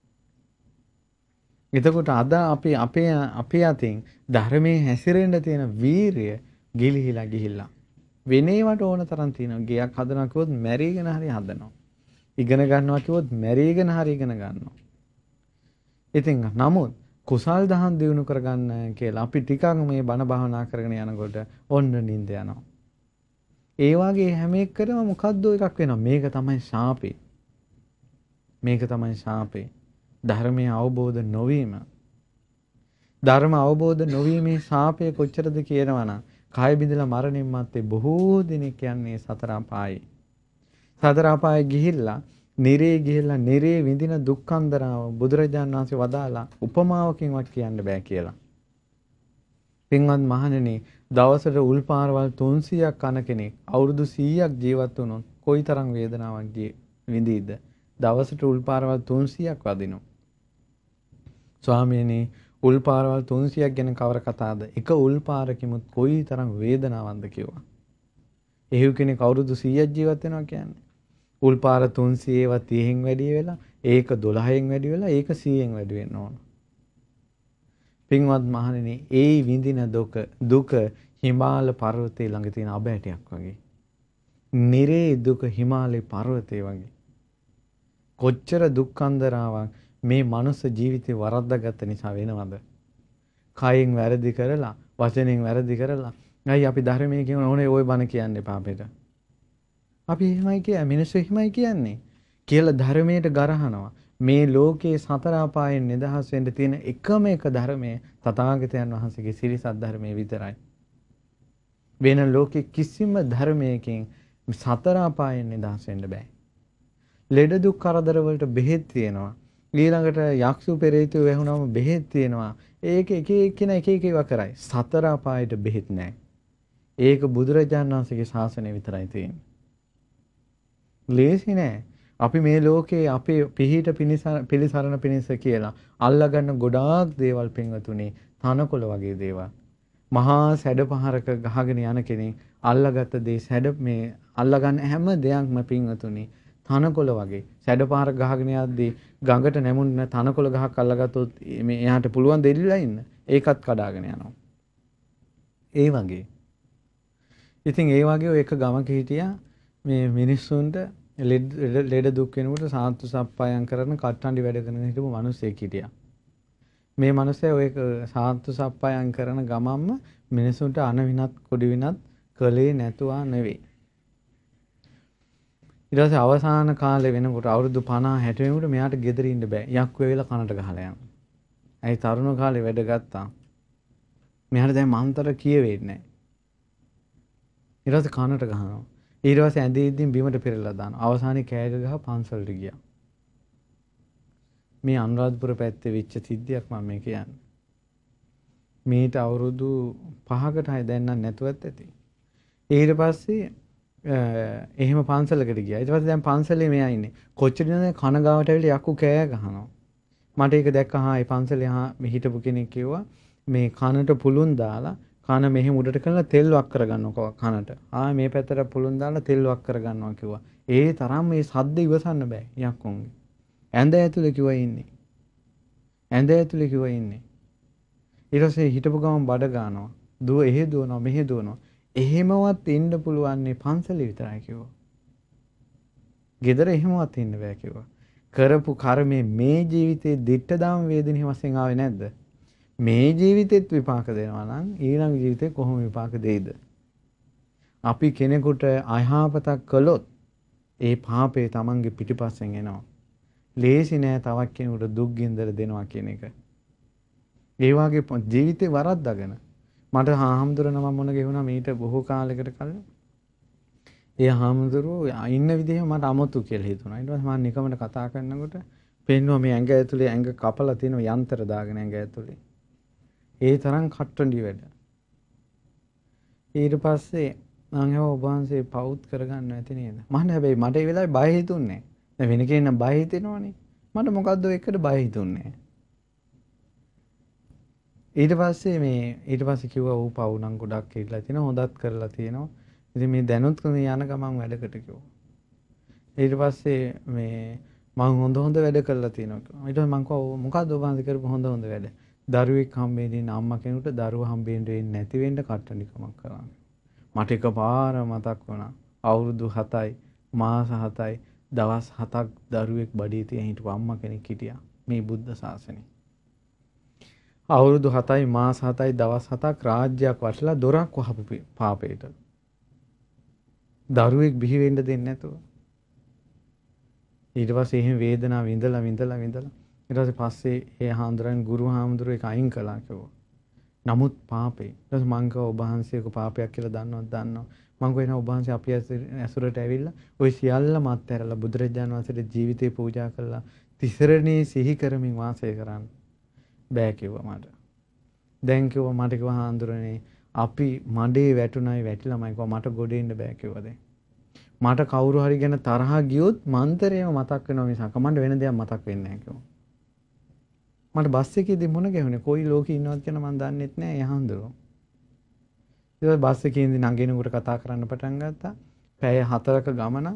එතකොට අද අපි අපේ අතින් ධර්මයේ හැසිරෙන්න තියෙන වීරිය ගිලිහිලා ගිහිල්ලා වෙනේවට ඕන තරම් තියෙනවා. ගයක් හදනවා කිව්වොත් මැරිගෙන හරි හදනවා. ඉගෙන ගන්නවා කිව්වොත් මැරිගෙන හරි ඉගෙන ගන්නවා. ඉතින් නමුත් කුසල් දහම් දිනු කරගන්න කියලා අපි ටිකක් මේ බණ භාවනා කරගෙන යනකොට ඔන්න නිින්ද යනවා. ඒ වගේ හැම එකකටම මොකද්ද එකක් වෙනවා. මේක තමයි ශාපේ. මේක තමයි ශාපේ. ධර්මයේ අවබෝධ නොවීම. ධර්ම අවබෝධ නොවීමේ ශාපය කොච්චරද කියනවනම් කය බිඳලා මරණින් මත්තේ බොහෝ දිනක් යන්නේ සතර අපායේ. සතර අපායේ ගිහිල්ලා නිරේ ගිහිල්ලා නිරේ විඳින දුක්ඛන්දරාව බුදුරජාණන් වහන්සේ වදාලා උපමාවකින්වත් කියන්න බෑ කියලා. පින්වත් මහණෙනි දවසට උල්පාරවල් 300ක් කන කෙනෙක් අවුරුදු 100ක් ජීවත් වුණොත් කොයිතරම් වේදනාවක් විඳීද? දවසට උල්පාරවල් 300ක් වදිනවා. ස්වාමීනි උල්පාරවල් 300ක් ගැන කවර කතාවද? එක උල්පාරකිමුත් කොයිතරම් වේදනාවක්ද කිව්වා. එහෙව් කෙනෙක් අවුරුදු 100ක් ජීවත් වෙනවා කියන්නේ. උල්පාර 300 ඒවා 30න් වැඩි වෙලා ඒක 12න් වැඩි වෙලා ඒක 100න් වැඩි වෙන්න ඕන. පින්වත් මහණෙනි ඒ විඳින දුක හිමාල පර්වතයේ ළඟ තියෙන අබ ඇටයක් වගේ. නිරේ දුක හිමාලේ පර්වතයේ වගේ. කොච්චර දුක්ඛන්දරාවක් මේ මනුස්ස ජීවිතේ වරද්දාගත්ත නිසා වෙනවද? කයෙන් වැරදි කරලා, වචනෙන් වැරදි කරලා, අයි අපි ධර්මයේ කියන ඕනේ ওই බණ කියන්න එපා අපිට. අපි එහෙමයි කියන්නේ, මිනිස්සු එහෙමයි කියන්නේ. කියලා ධර්මයට ගරහනවා. මේ ලෝකේ සතර අපායෙන් නිදහස් වෙන්න තියෙන එකම එක ධර්මය තථාගතයන් වහන්සේගේ සිරිසත් ධර්මයේ විතරයි. වෙන ලෝකේ කිසිම ධර්මයකින් සතර අපායෙන් නිදහස් වෙන්න බෑ. ලෙඩ දුක් කරදර වලට බෙහෙත් තියෙනවා. ඊළඟට යක්ෂු පෙරේතයෝ වැහුනම බෙහෙත් තියෙනවා. ඒක එක එක්කෙනා එක එක ඒවා කරයි. සතර අපායට බෙහෙත් නැහැ. ඒක බුදුරජාණන් වහන්සේගේ ශාසනය විතරයි තියෙන්නේ. ලේසි නෑ. අපි මේ ලෝකේ අපේ පිහිට පිළිසරණ පිණිස කියලා අල්ලගන්න ගොඩාක් දේවල් පින්වතුනි තනකොළ වගේ දේවල්. මහා සැඩපහරක ගහගෙන යන කෙනෙක් අල්ලගත්ත දේ සැඩ මේ අල්ලගන්න හැම දෙයක්ම පින්වතුනි තනකොළ වගේ. සැඩපහරක ගහගෙන යද්දී ගඟට නැමුණ තනකොළ ගහක් අල්ලගත්තොත් මේ එයාට පුළුවන් දෙලිලා ඉන්න. ඒකත් කඩාගෙන යනවා. ඒ වගේ. ඉතින් ඒ වගේ ඔය එක ගමක හිටියා මේ මිනිස්සුන්ට ලෙඩ දුක් වෙනකොට සාන්තු සප්පායම් කරන කට්ටන්ඩි වැඩ කරන හිටපු මිනිස්සෙක් හිටියා. මේ මිනිස්සයා ඔය සාන්තු සප්පායම් කරන ගමම්ම මිනිස්සුන්ට අන විනත් කොඩි විනත් කලේ නැතුවා නෙවෙයි. ඊට පස්සේ අවසාන කාලේ වෙනකොට අවුරුදු 50 60 වෙනකොට මෙයාට ගෙදර ඉන්න බෑ. යක්කු වෙලා කනට ගහලා යනවා. ඇයි තරුණ කාලේ වැඩ ගත්තා. මෙයාට දැන් මන්තර කියවෙන්නේ නැහැ. ඊට පස්සේ කනට ගහනවා. ඊට පස්සේ ඇඳේ ඉද්දින් බිමට පෙරලා දානවා. අවසානයේ කෑග ගහ පන්සලට ගියා. මේ අනුරාධපුර පැත්තේ වෙච්ච සිද්ධියක් මම මේ කියන්නේ. මේට අවුරුදු 5කට 6 දැන් නම් නැතුවත් ඇති. ඊට පස්සේ එහෙම පන්සලකට ගියා. ඊට පස්සේ දැන් පන්සලේ මෙයා ඉන්නේ. කොච්චර දිනද කන ගාවට ඇවිල්ලා යක්කු කෑ ගහනවා. මට ඒක දැක්කහා ඒ පන්සලේ මේ හිටපු කෙනෙක් කිව්වා මේ කනට පුළුන් දාලා කන මෙහෙම උඩට කරලා තෙල් වක් කරගන්නවා කනට. මේ පැත්තට පුළුන් දාලා තෙල් වක් කරගන්නවා කිව්වා. ඒ තරම් මේ සද්ද ඉවසන්න බෑ යක්කුන්ගේ. ඇඳ ඇතුලේ කිව්වා ඉන්නේ. ඇඳ ඇතුලේ කිව්වා ඉන්නේ. ඊට පස්සේ හිටපු ගමන් බඩ ගන්නවා. දුව එහෙ දුවනවා මෙහෙ දුවනවා. එහෙමවත් ඉන්න පුළුවන් නේ පන්සලේ විතරයි කිව්වා. ගෙදර එහෙමවත් ඉන්න බෑ කිව්වා. කරපු කර්මේ මේ ජීවිතේ දිට්ඨ දාම වේදිනේ වශයෙන් ආවේ නැද්ද? මේ ජීවිතෙත් විපාක දෙනවා නම් ඊළඟ ජීවිතේ කොහොම විපාක දෙයිද? අපි කෙනෙකුට අයහපතක් කළොත් ඒ පාපේ Tamange පිටිපස්සෙන් එනවා. ලේසි නෑ තවත් කෙනෙකුට දුක් ගින්දර දෙනවා කියන එක. ඒ වගේ ජීවිතේ වරද්දාගෙන මට හාමුදුර නම මොන ගෙවුණා මීට බොහෝ කාලයකට කලින්. ඒ හාමුදුරුවෝ ඉන්න විදිහ මට අමුතු කියලා හිතුණා. ඊට පස්සේ මම නිකමට කතා කරනකොට පෙන්නුවා මේ ඇඟ ඇතුලේ ඇඟ කපලා තියෙන යන්ත්‍ර දාගෙන ඇඟ ඇතුලේ. ඒ තරම් කට්ටඬි වැඩ. ඊට පස්සේ මම ඒව ඔබ වහන්සේ පවුත් කරගන්න ඇති නේද? මම හැබැයි මට ඒ වෙලාවේ බය හිතුන්නේ නැහැ. දැන් වෙන කෙනෙක් බය හිතෙනවනේ. මට මොකද්ද එකට බය හිතුන්නේ නැහැ. ඊට පස්සේ කිව්වා ඌ පව් නම් ගොඩක් කියලා තියෙනවා හොඳත් කරලා තියෙනවා. ඉතින් මේ දැනුත් මේ යන ගමන් වැඩකට කිව්වා. ඊට පස්සේ මම හොඳ වැඩ කරලා තියෙනවා කිව්වා. ඊට පස්සේ මං කිව්වා මොකද්ද ඔබ වහන්සේ කරපු හොඳ වැඩ? දරුවෙක් හම්බෙන්නේ ඉන්න අම්මා කෙනෙකුට දරුවා හම්බෙන්නේ නැති වෙන්න කට්ටනිකමක් කරන්නේ. මට එකපාර මතක් වුණා. අවුරුදු 7යි මාස 7යි දවස් 7ක් දරුවෙක් බඩේ තියන් හිටපු අම්මා කෙනෙක් හිටියා මේ බුද්ධ ශාසනේ. අවුරුදු 7යි මාස 7යි දවස් 7ක් රාජ්‍යයක් වටලා දොරක් වහපු පාපේට. දරුවෙක් බිහි වෙන්න දෙන්නේ නැතුව. ඊට පස්සේ එහෙම වේදනාව විඳලා ඊට පස්සේ ඒ හාමුදුරන් ගුරු හාමුදුරුවෝ ඒක අයින් කළා කිව්වා. නමුත් පාපේ. ඊට පස්සේ මං කිව්වා ඔබ වහන්සේක පාපයක් කියලා දන්නවා. මං කියනවා ඔබ වහන්සේ අපි ඇසුරට ඇවිල්ලා ওই සියල්ලම අත්හැරලා බුදුරජාණන් වහන්සේට ජීවිතේ පූජා කළා. තිසරණේ සිහි කරමින් වාසය කරන්න. බෑ කිව්වා මට. දැන් කිව්වා මට කිව්වා හාමුදුරනේ අපි මඩේ වැටුණයි වැටිලාමයි කිව්වා මට ගොඩේ ඉන්න බෑ කිව්වා දැන්. මට කවුරු හරි ගැන තරහා ගියොත් මන්තරේම මතක් වෙනවා මිසක් මට වෙන දෙයක් මතක් වෙන්නේ නැහැ කිව්වා. මට බස් එකේදී මොන ගැහුනේ කොයි ලෝකේ ඉන්නවද කියලා මම දන්නෙත් නැහැ යහන්දරෝ. ඊට බස් එකේ ඉඳන් නගිනකොට කතා කරන්න පටන් ගත්තා. පැය 4ක ගමන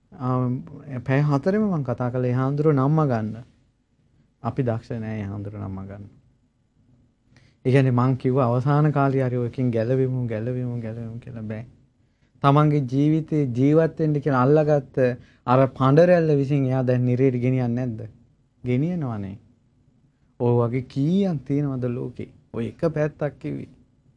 පැය 4ෙම මම කතා කළා යහන්දරෝ නම්ම ගන්න. අපි දක්ෂ නැහැ යහන්දරෝ නම්ම ගන්න. ඒ කියන්නේ මං කිව්වා අවසාන කාලේ හරි ඔයකින් ගැලවෙමු කියලා බෑ. තමන්ගේ ජීවිතේ ජීවත් වෙන්න කියලා අල්ලගත්ත අර පඬරැල්ල විසින් එයා දැන් නිරේට ගෙනියන්නේ නැද්ද? ගෙනියනවනේ. ඔය වගේ කීයක් තියෙනවද ලෝකේ? ඔය එක පැත්තක් කිව්වේ.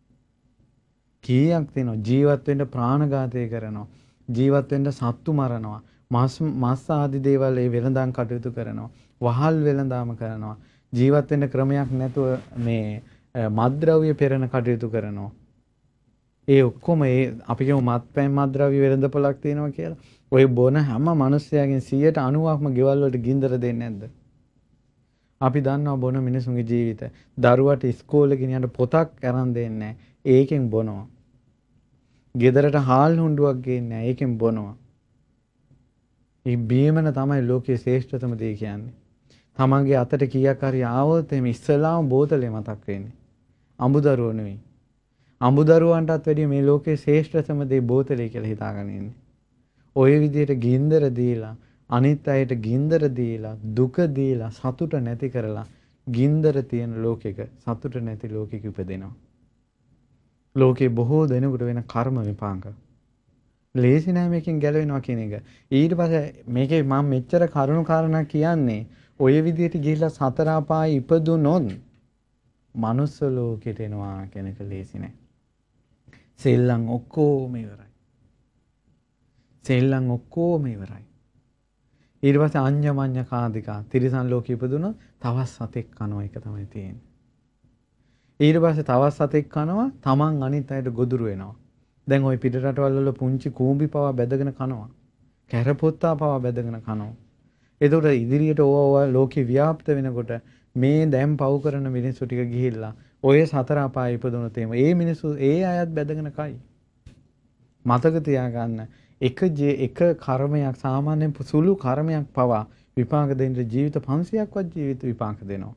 කීයක් තියෙනවා ජීවත් වෙන්න ප්‍රාණඝාතය කරනවා. ජීවත් වෙන්න සත්තු මරනවා. මස් ආදී දේවල් ඒ වෙලඳාම් කටයුතු කරනවා. වහල් වෙලඳාම කරනවා. ජීවත් වෙන්න ක්‍රමයක් නැතුව මේ මත්ද්‍රව්‍ය පෙරන කටයුතු කරනවා. ඒ ඔක්කොම අපි කියමු මත්පැන් මත්ද්‍රව්‍ය වෙළඳපොලක් තියෙනවා කියලා. ඔය බොන හැම මිනිස්සයාගෙන් 90%ක්ම ගෙවල් වලට ගින්දර දෙන්නේ නැද්ද? අපි දන්නවා බොන මිනිසුන්ගේ ජීවිත. දරුවට ඉස්කෝලේ ගෙනියන්න පොතක් අරන් දෙන්නේ නැහැ. ඒකෙන් බොනවා. ගෙදරට හාල් හුඬුවක් ගේන්නේ නැහැ. ඒකෙන් බොනවා. මේ බීමන තමයි ලෝකයේ ශ්‍රේෂ්ඨතම දේ කියන්නේ. තමන්ගේ අතට කීයක් හරි ආවොත් එමේ ඉස්සලාම බෝතලේ මතක් වෙන්නේ. අඹදරුවෝ නෙවෙයි. අඹදරුවන්ටත් වැඩිය මේ ලෝකයේ ශ්‍රේෂ්ඨතම දේ බෝතලේ කියලා හිතාගෙන ඉන්නේ. ඔය විදිහට ගින්දර දීලා අනිත් අයට ගින්දර දීලා දුක දීලා සතුට නැති කරලා ගින්දර තියෙන ලෝකෙක සතුට නැති ලෝකෙක උපදිනවා. ලෝකේ බොහෝ දෙනෙකුට වෙන කර්ම විපාක. ලේසි නෑ මේකෙන් ගැලවෙනවා කියන එක. ඊට පස්සේ මේකේ මම මෙච්චර කරුණු කාරණා කියන්නේ ඔය විදිහට ගිහිල්ලා සතර අපායේ ඉපදුනොත් මනුස්ස ලෝකෙට එනවා කියන එක ලේසි නෑ. සෙල්ලම් ඔක්කොම ඉවරයි. සෙල්ලම් ඔක්කොම ඉවරයි. ඊට පස්සේ අඤ්ඤමඤ්ඤ කාදිකා තිරිසන් ලෝකෙ ඉපදුනොත් තවත් සතෙක් කනවා එක තමයි තියෙන්නේ. ඊට පස්සේ තවත් සතෙක් කනවා තමන් අනිත් අයට ගොදුරු වෙනවා. දැන් ওই පිට රටවල් වල පුංචි කූඹි පවා බැදගෙන කනවා. කැරපොත්තා පවා බැදගෙන කනවා. එතකොට ඉදිරියට ඕවා ලෝකේ ව්‍යාප්ත වෙනකොට මේ දැන් පව් කරන මිනිස්සු ටික ගිහිල්ලා ඔය සතර අපාය ඉපදුනොත් ඒ මිනිස්සු ඒ අයත් බැදගෙන කයි. මතක තියාගන්න එක කර්මයක් සාමාන්‍යයෙන් සුළු කර්මයක් පවා විපාක දෙන්න ජීවිත 500ක්වත් ජීවිත විපාක දෙනවා.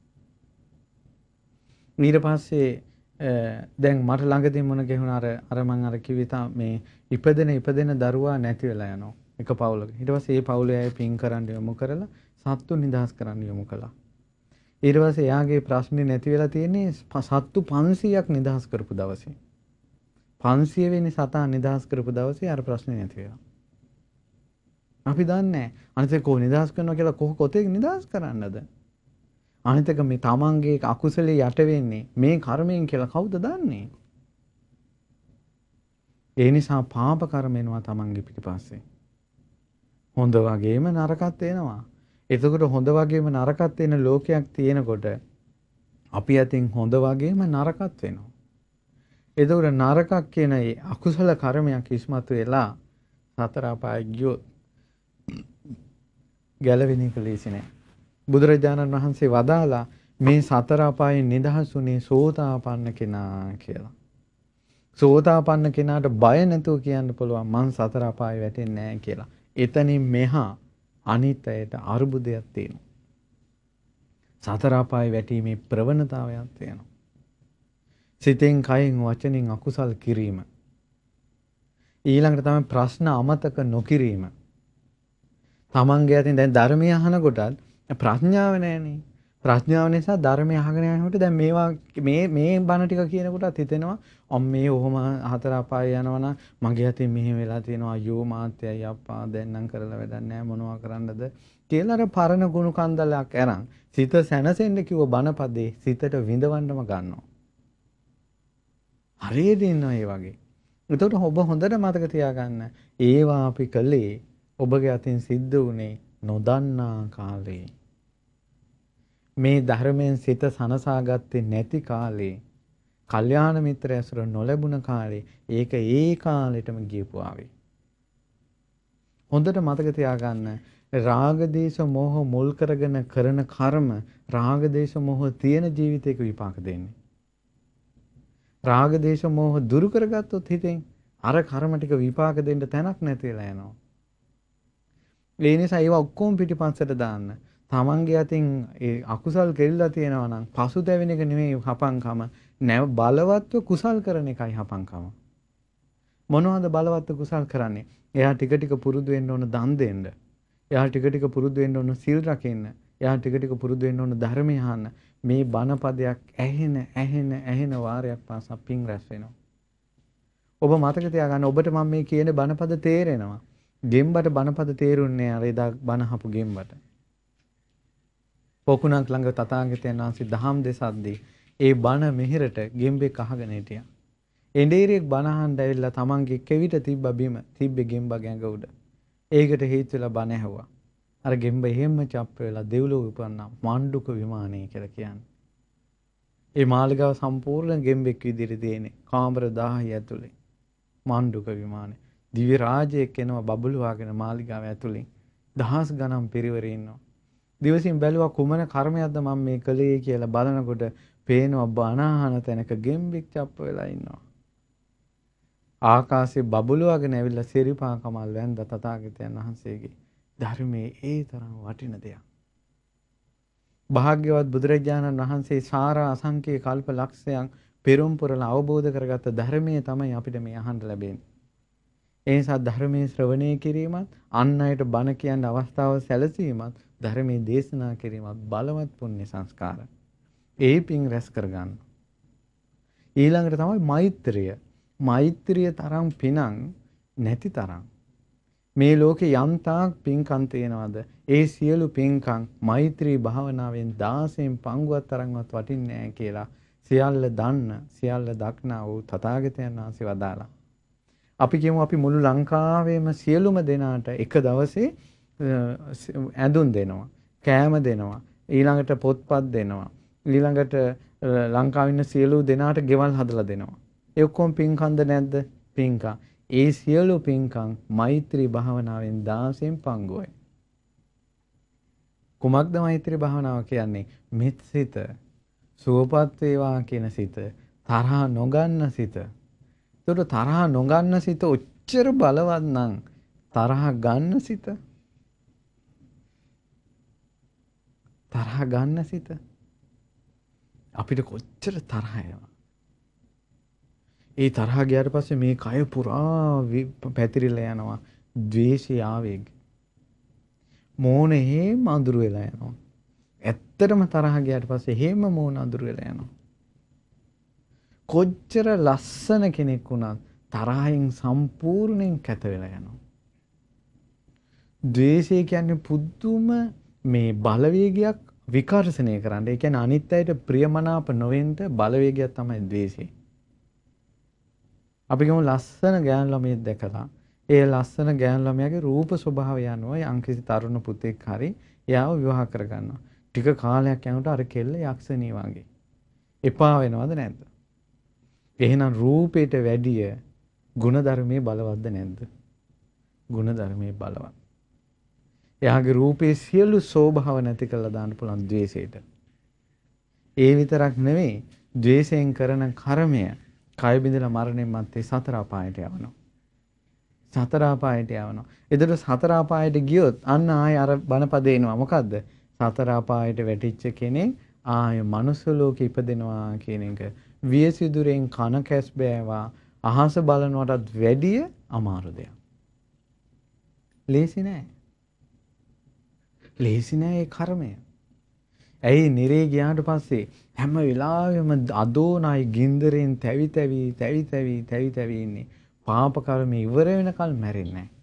ඊට පස්සේ දැන් මට ළඟදී මොන ගෙහුණා අර මං අර කිව්වා මේ ඉපදෙන දරුවා නැති වෙලා යනවා එක පවුලක. ඊට පස්සේ ඒ පවුලේ අය පින් කරන්න යොමු කරලා සත්තු නිදහස් කරන්න යොමු කළා. ඊට පස්සේ එයාගේ ප්‍රශ්නේ නැති වෙලා තියෙන්නේ සත්තු 500ක් නිදහස් කරපු දවසේ. 500 වෙනි සතා නිදහස් කරපු දවසේ අර ප්‍රශ්නේ නැති වෙනවා. අපි දන්නේ අනිත් එක කොහොම නිදහස් කරනවා කියලා කොතෙක් නිදහස් කරන්නද? අනිත් එක මේ තමන්ගේ අකුසලේ යට වෙන්නේ මේ කර්මයෙන් කියලා කවුද දන්නේ? ඒ නිසා පාප කර්ම එනවා තමන්ගේ පිටිපස්සේ. හොඳ වගේම නරකත් එනවා. එතකොට හොඳ වගේම නරකත් වෙන ලෝකයක් තියෙනකොට අපි අතින් හොඳ වගේම නරකත් වෙනවා. එතකොට නරකක් කියන ඒ අකුසල කර්මයක් ඉස්මතු වෙලා සතර අපාය ගියොත් ගැලවෙන එක ලේසි නෑ. බුදුරජාණන් වහන්සේ වදාලා මේ සතර අපායෙන් නිදහස් වුණේ සෝතාපන්න කෙනා කියලා. සෝතාපන්න කෙනාට බය නැතුව කියන්න පුළුවන් මං සතර අපාය වැටෙන්නේ නැහැ කියලා. එතනින් මෙහා අනිත් අයට අරුබුදයක් තියෙනවා. සතර අපාය වැටීමේ ප්‍රවණතාවයක් තියෙනවා. සිතෙන් කයෙන් වචනෙන් අකුසල් කිරීම. ඊළඟට තමයි ප්‍රශ්න අමතක නොකිරීම. තමන්ගේ අතින් දැන් ධර්මය අහනකොටත් ප්‍රඥාව නැහැනේ. ප්‍රඥාව නිසා ධර්මය අහගෙන යනකොට දැන් මේවා මේ බණ ටික කියනකොටත් හිතෙනවා මේ ඔහොම හතර අපාය යනවනම් මගේ අතින් මෙහෙම වෙලා තියෙනවා අයියෝ මාත්‍යයි අප්පා දැන් නම් කරලා වැඩක් නැහැ මොනවා කරන්නද කියලා අර පරණ ගුණ කන්දලයක් අරන් සිත සැනසෙන්න කිව්ව බණපදේ සිතට විඳවන්නම ගන්නවා. හරියට ඉන්නවා ඒ වගේ. එතකොට ඔබ හොඳට මතක තියාගන්න ඒවා අපි කළේ ඔබගේ අතින් සිද්ධ වුණේ නොදන්නා කාලේ. මේ ධර්මයෙන් සිත සනසාගත්තේ නැති කාලේ. කල්යාණ මිත්‍ර ඇසුර නොලැබුණ කාලේ ඒක ඒ කාලෙටම ගියපු ආවේ. හොඳට මතක තියාගන්න රාග දේශ මොහ මුල් කරගෙන කරන කර්ම රාග දේශ මොහ තියෙන ජීවිතයක විපාක දෙන්නේ. රාග දේශ මොහ දුරු කරගත්තොත් හිතෙන් අර කර්ම ටික විපාක දෙන්න තැනක් නැති වෙලා යනවා. ඒ නිසා ඒවා ඔක්කොම පිටිපස්සට දාන්න. තමන්ගේ අතින් ඒ අකුසල් කෙරිලා තියෙනවා නම් පසුතැවෙන එක නෙමෙයි හපංකම. නැව බලවත්ව කුසල් කරන එකයි හපංකම. මොනවද බලවත්ව කුසල් කරන්නේ? එයා ටික ටික පුරුදු වෙන්න ඕන දන් දෙන්න. එයා ටික ටික පුරුදු වෙන්න ඕන සිල් රකින්න. එයා ටික ටික පුරුදු වෙන්න ඕන ධර්මය අහන්න. මේ බණ පදයක් ඇහෙන වාරයක් පාසා පිං රැස් වෙනවා. ඔබ මතක තියාගන්න ඔබට මම මේ කියන බණ පද තේරෙනවා. ගෙම්බට බණ පද තේරුන්නේ අර එදා බණ අහපු ගෙම්බට. පොකුණක් ළඟ තථාගතයන් වහන්සේ දහම් දෙසද්දී ඒ බණ මෙහෙරට ගෙම්බෙක් අහගෙන හිටියා. එඬේරියෙක් බණ අහන්න ඇවිල්ලා තමන්ගේ කෙවිත තිබ්බ බිම තිබ්බේ ගෙම්බ ගැඟ උඩ. ඒකට හේතු වෙලා බණ ඇහුවා. අර ගෙම්බ එහෙම්ම චප්ප වෙලා දෙව්ලොව උපන්නා මාණ්ඩුක විමානය කියලා කියන්නේ. ඒ මාලිගාව සම්පූර්ණ ගෙම්බෙක් විදිහට තියෙන්නේ. කාමර 1000 ඇතුලේ. මාණ්ඩුක විමානය. දිව්‍ය රාජයෙක් එනවා බබළු වාගෙන මාලිගාව ඇතුලේ. දහස් ගණන් පිරිවර ඉන්නවා. දිවසින් බැලුවා කුමන කර්මයක්ද මම මේ කළේ කියලා බලනකොට පේනවා බණ අහන තැනක ගෙම්බෙක් චප්ප වෙලා ඉන්නවා. ආකාශයේ බබළු වාගෙන ඇවිල්ලා සිරිපා කමල් වැන්ද තථාගතයන් වහන්සේගේ ධර්මයේ ඒ තරම් වටින දෙයක්. භාග්‍යවත් බුදුරජාණන් වහන්සේ සාරා අසංඛ්‍ය කල්ප ලක්ෂයන් පෙරම් පුරලා අවබෝධ කරගත්ත ධර්මයේ තමයි අපිට මේ අහන්න ලැබෙන්නේ. ඒ නිසා ධර්මයේ ශ්‍රවණය කිරීමත් අන් අයට බණ කියන්න අවස්ථාව සැලසීමත් ධර්මයේ දේශනා කිරීමත් බලවත් පුණ්‍ය සංස්කාර. ඒ පිං රැස් කරගන්න. ඊළඟට තමයි මෛත්‍රිය. මෛත්‍රිය තරම් පිනං නැති තරම්. මේ ලෝකේ යම් තාක් පින්කම් තියෙනවද? ඒ සියලු පින්කම් මෛත්‍රී භාවනාවෙන් 16න් පංගුවක් තරම්වත් වටින්නේ නැහැ කියලා සියල්ල දන්න, සියල්ල දක්නා වූ තථාගතයන් වහන්සේ වදාලා. අපි කියමු අපි මුළු ලංකාවේම සියලුම දෙනාට එක දවසේ ඇඳුම් දෙනවා, කෑම දෙනවා, ඊළඟට පොත්පත් දෙනවා, ඊළඟට ලංකාවේ ඉන්න සියලු දෙනාට ගෙවල් හදලා දෙනවා. ඒ ඔක්කොම පින්කම්ද නැද්ද? පින්කම්. ඒ සියලු පින්කම් මෛත්‍රී භාවනාවෙන් 16න් පංගුවයි. කුමක්ද මෛත්‍රී භාවනාව කියන්නේ? මෙත් සිත, සුවපත් වේවා කියන සිත, තරහ නොගන්න සිත. ඒකට තරහ නොගන්න සිත ඔච්චර බලවත් නම් තරහ ගන්න සිත, තරහ ගන්න සිත අපිට කොච්චර තරහ එනවා. ඒ තරහ ගියාට පස්සේ මේ කය පුරා පැතිරිලා යනවා ද්වේෂී ආවේග. මෝන හේම අඳුර වෙලා යනවා. ඇත්තටම තරහ ගියාට පස්සේ හේම මෝන අඳුර වෙලා යනවා. කොච්චර ලස්සන කෙනෙක් වුණත් තරහෙන් සම්පූර්ණයෙන් කැත වෙලා යනවා. ද්වේෂය කියන්නේ පුදුම මේ බලවේගයක් විකර්ෂණය කරන්න. ඒ කියන්නේ අනිත් අයට ප්‍රියමනාප නොවෙන්න බලවේගයක් තමයි ද්වේෂය. අපි ගමු ලස්සන ගෑනු ළමයෙක් දැකලා ඒ ලස්සන ගෑනු ළමයාගේ රූප ස්වභාවය අනුව යම්කිසි තරුණ පුතෙක් හරි එයාව විවාහ කරගන්නවා. ටික කාලයක් යනකොට අර කෙල්ල යක්ෂණී වගේ. එපා වෙනවද නැද්ද? එහෙනම් රූපයට වැඩිය ගුණධර්මයේ බලවත්ද නැද්ද? ගුණධර්මයේ බලවත්. එයාගේ රූපේ සියලු ස්වභාව නැති කරලා දාන්න පුළුවන් ද්වේෂයට. ඒ විතරක් නෙවෙයි ද්වේෂයෙන් කරන කර්මය කය බිඳලා මරණයන් මත්තේ සතර අපායට යවනවා. සතර අපායට යවනවා. එතකොට සතර අපායට ගියොත් අන්න ආය අර බණපදේ එනවා. මොකද්ද? සතර අපායට වැටිච්ච කෙනෙක් ආය මනුස්ස ලෝකෙ ඉපදෙනවා කියන එක වියසිදුරෙන් කන කැස් බෑවා අහස බලනවටත් වැඩිය අමාරු දෙයක්. ලේසි නෑ. ලේසි නෑ ඒ කර්මය. ඇයි නිරේ ගියාට පස්සේ හැම වෙලාවෙම අදෝනයි ගින්දරෙන් තැවි තැවි ඉන්නේ. පාප කර්ම ඉවර වෙනකල් මැරෙන්නේ නැහැ.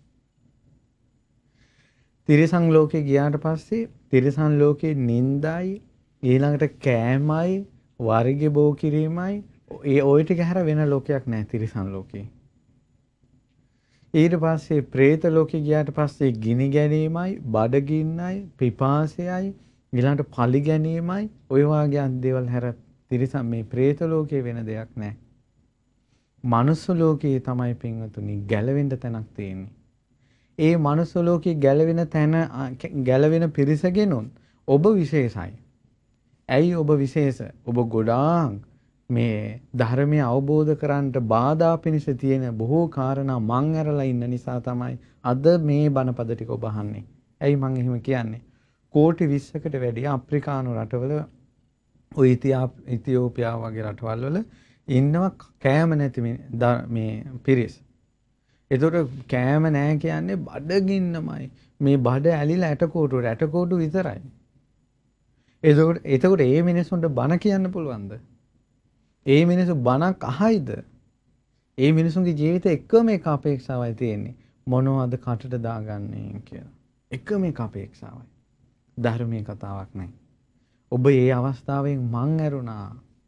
තිරිසන් ලෝකේ ගියාට පස්සේ තිරිසන් ලෝකේ නින්දයි ඊළඟට කෑමයි වර්ගය බෝ කිරීමයි ඒ ওই ටික හැර වෙන ලෝකයක් නැහැ තිරිසන් ලෝකේ. ඊට පස්සේ പ്രേත ලෝකේ ගියාට පස්සේ ගිනි ගැනීමයි බඩගින්නයි පිපාසයයි ඊළඟට පලි ගැනීමයි ඔය වගේ දේවල් හැර තිරිසන් මේ പ്രേත ලෝකේ වෙන දෙයක් නැහැ. මනුස්ස ලෝකයේ තමයි පින්වතුනි ගැලවෙන්න තැනක් තියෙන්නේ. ඒ මනුස්ස ලෝකයේ ගැලවෙන තැන ගැලවෙන පිරිසගෙනුත් ඔබ විශේෂයි. ඇයි ඔබ විශේෂ? ඔබ ගොඩාක් මේ ධර්මය අවබෝධ කරන්නට බාධා පිණිස තියෙන බොහෝ කාරණා මං ඇරලා ඉන්න නිසා තමයි අද මේ බණපද ටික ඔබ අහන්නේ. ඇයි මං එහෙම කියන්නේ? කෝටි 20කට වැඩිය අප්‍රිකානු රටවල ඔය ඉතියෝපියා වගේ රටවල් වල ඉන්නවා කෑම නැති මේ පිරිස්. ඒතකොට කෑම නැහැ කියන්නේ බඩගින්නමයි. මේ බඩ ඇලිලා ඇටකොටු විතරයි. එතකොට මේ මිනිස්සුන්ට බන කියන්න පුළුවන්ද? ඒ මිනිස්සු බනක් අහයිද? ඒ මිනිසුන්ගේ ජීවිතේ එකම එක අපේක්ෂාවයි තියෙන්නේ. මොනවද කටට දාගන්නේ කියලා. එකම එක අපේක්ෂාවයි. ධර්මයේ කතාවක් නැහැ. ඔබ මේ අවස්ථාවෙන් මං ඇරුණා.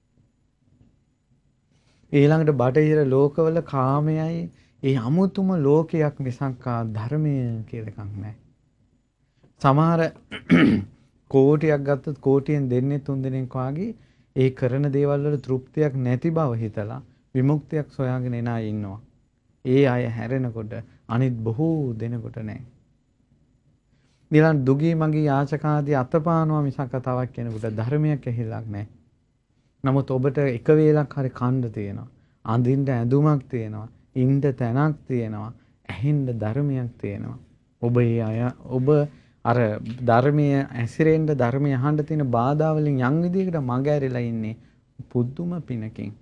ඊළඟට බටහිර ලෝකවල කාමයයි ඒ අමුතුම ලෝකයක් මිසක් ධර්මය කියලා එකක් නැහැ. සමහර කෝටියක් ගත්තොත් කෝටියෙන් දෙන්නේ 3 දෙනෙක් වාගේ ඒ කරන දේවල් වල තෘප්තියක් නැති බව හිතලා විමුක්තියක් සොයාගෙන එන අය ඉන්නවා. ඒ අය හැරෙනකොට අනිත් බොහෝ දෙනෙකුට නැහැ. ඊළඟ දුගී මගී යාචකාදී අතපානවා මිසක් තවක් කෙනෙකුට ධර්මයක් ඇහිලක් නැහැ. නමුත් ඔබට එක වේලක් හරි කන්න තියෙනවා. අඳින්න ඇඳුමක් තියෙනවා. ඉන්න තැනක් තියෙනවා. ඇහෙන්න ධර්මයක් තියෙනවා. ඔබ අර ධර්මයේ ඇසිරෙන්න ධර්මය අහන්න තියෙන බාධා වලින් යම් විදිහකට මඟ ඇරිලා ඉන්නේ පුදුම පිනකින්.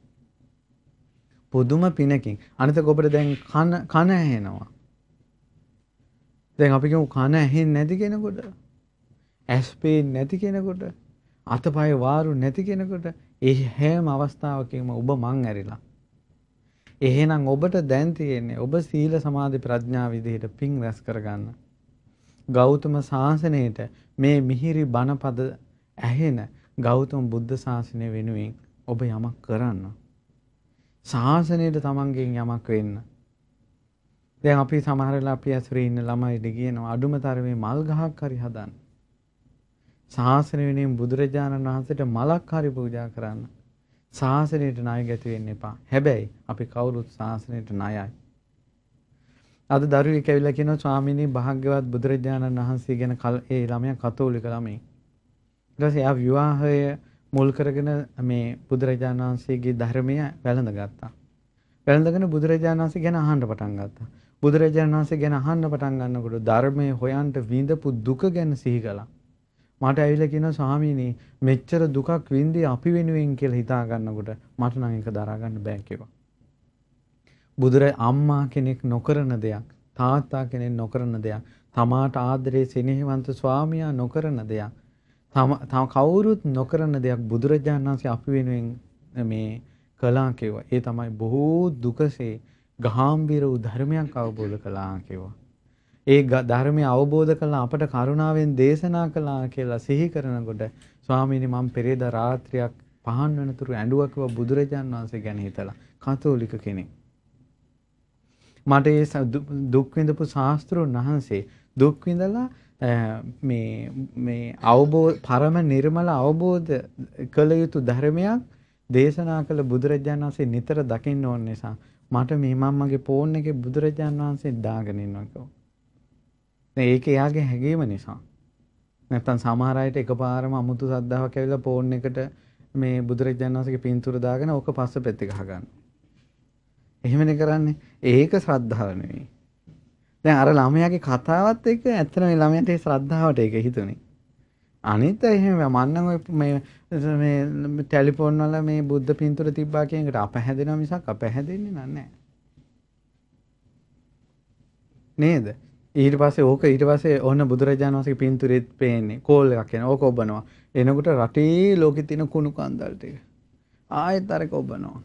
අනිතක ඔබට දැන් කන ඇහෙනවා. දැන් අපි කියමු කන ඇහෙන්නේ නැති කෙනෙකුට, ඇස් පේන්නේ නැති කෙනෙකුට, අතපය වාරු නැති කෙනෙකුට ඒ හැම අවස්ථාවකම ඔබ මං ඇරිලා. එහෙනම් ඔබට දැන් තියෙන්නේ ඔබ සීල සමාධි ප්‍රඥා විදිහට පිං රැස් කරගන්න. ගෞතම ශාසනයට මේ මිහිරි බණපද ඇහෙන ගෞතම බුද්ධ ශාසනය වෙනුවෙන් ඔබ යමක් කරන්න. ශාසනයට තමන්ගෙන් යමක් වෙන්න. දැන් අපි සමහර වෙලාව අපි ඇසුරේ ඉන්න ළමයිට කියනවා අඩුම තරමේ මල් ගහක් හරි හදන්න. ශාසනය වෙනුවෙන් බුදුරජාණන් වහන්සේට මලක් හරි පූජා කරන්න. ශාසනයට ණය ගැති වෙන්න එපා. හැබැයි අපි කවුරුත් ශාසනයට ණයයි. අද දරුවෙක් ඇවිල්ලා කියනවා ස්වාමීනි භාග්‍යවත් බුදුරජාණන් වහන්සේ ගැන ඒ ළමයා කතෝලික ළමයි. ඊට පස්සේ ආ විවාහය මුල් කරගෙන මේ බුදුරජාණන් වහන්සේගේ ධර්මය වැළඳගත්තා. වැළඳගෙන බුදුරජාණන් වහන්සේ ගැන අහන්න පටන් ගත්තා. බුදුරජාණන් වහන්සේ ගැන අහන්න පටන් ගන්නකොට ධර්මයේ හොයන්ට විඳපු දුක ගැන සිහි කළා. මට ඇවිල්ලා කියනවා ස්වාමීනි මෙච්චර දුකක් විඳි අපි වෙනුවෙන් කියලා හිතා ගන්නකොට මට නම් ඒක දරා ගන්න බෑ කිව්වා. අම්මා කෙනෙක් නොකරන දෙයක්, තාත්තා කෙනෙක් නොකරන දෙයක්, තමාට ආදරේ සෙනෙහවන්ත ස්වාමියා නොකරන දෙයක්, තම කවුරුත් නොකරන දෙයක් බුදුරජාණන් වහන්සේ අපි වෙනුවෙන් මේ කළා කිව්වා. ඒ තමයි බොහෝ දුකසේ ගාම්භීර වූ ධර්මයක් අවබෝධ කළා කිව්වා. ඒ ධර්මය අවබෝධ කළා අපට කරුණාවෙන් දේශනා කළා කියලා සිහි කරනකොට ස්වාමීනි මම පෙරේද රාත්‍රියක් පහන් වෙනතුරු ඇඬුවා කිව්වා බුදුරජාණන් වහන්සේ ගැන හිතලා. කතෝලික කෙනෙක්. මට ඒ දුක් විඳපු ශාස්ත්‍රඥ වහන්සේ දුක් විඳලා මේ පරම නිර්මල අවබෝධ කළ යුතු ධර්මයක් දේශනා කළ බුදුරජාණන් වහන්සේ නිතර දකින්න ඕන නිසා මට මේ මම්මගේ ෆෝන් එකේ බුදුරජාණන් වහන්සේ දාගෙන ඉන්නවා කිව්වා. ඒක එයාගේ හැඟීම නිසා. නැත්තම් සමහර අයට එකපාරම අමුතු සද්දාවක් ඇවිල්ලා ෆෝන් එකට මේ බුදුරජාණන් වහන්සේගේ පින්තූර දාගෙන ඕක පස්ස පෙත්තේ ගහ ගන්න. එහෙමනේ කරන්නේ. ඒක ශ්‍රද්ධාව නෙවෙයි. දැන් අර ළමයාගේ කතාවත් එක්ක ඇත්තටම මේ ළමයාට ඒ ශ්‍රද්ධාවට ඒක හිතුනේ. අනිත් එහෙම මන්නම් ඔය මේ ටෙලිෆෝන් වල මේ බුද්ධ පින්තූර තිබ්බා කියන එකට අපහැදෙනවා මිසක් අපහැදෙන්නේ නැහැ. නේද? ඊට පස්සේ ඕන බුදුරජාණන් වහන්සේගේ පින්තූරෙත් පේන්නේ කෝල් එකක් එන ඕක ඔබනවා. එනකොට රටේ ලෝකෙ තියෙන කුණු කන්දල් ටික ආයෙත් අරක ඔබනවා.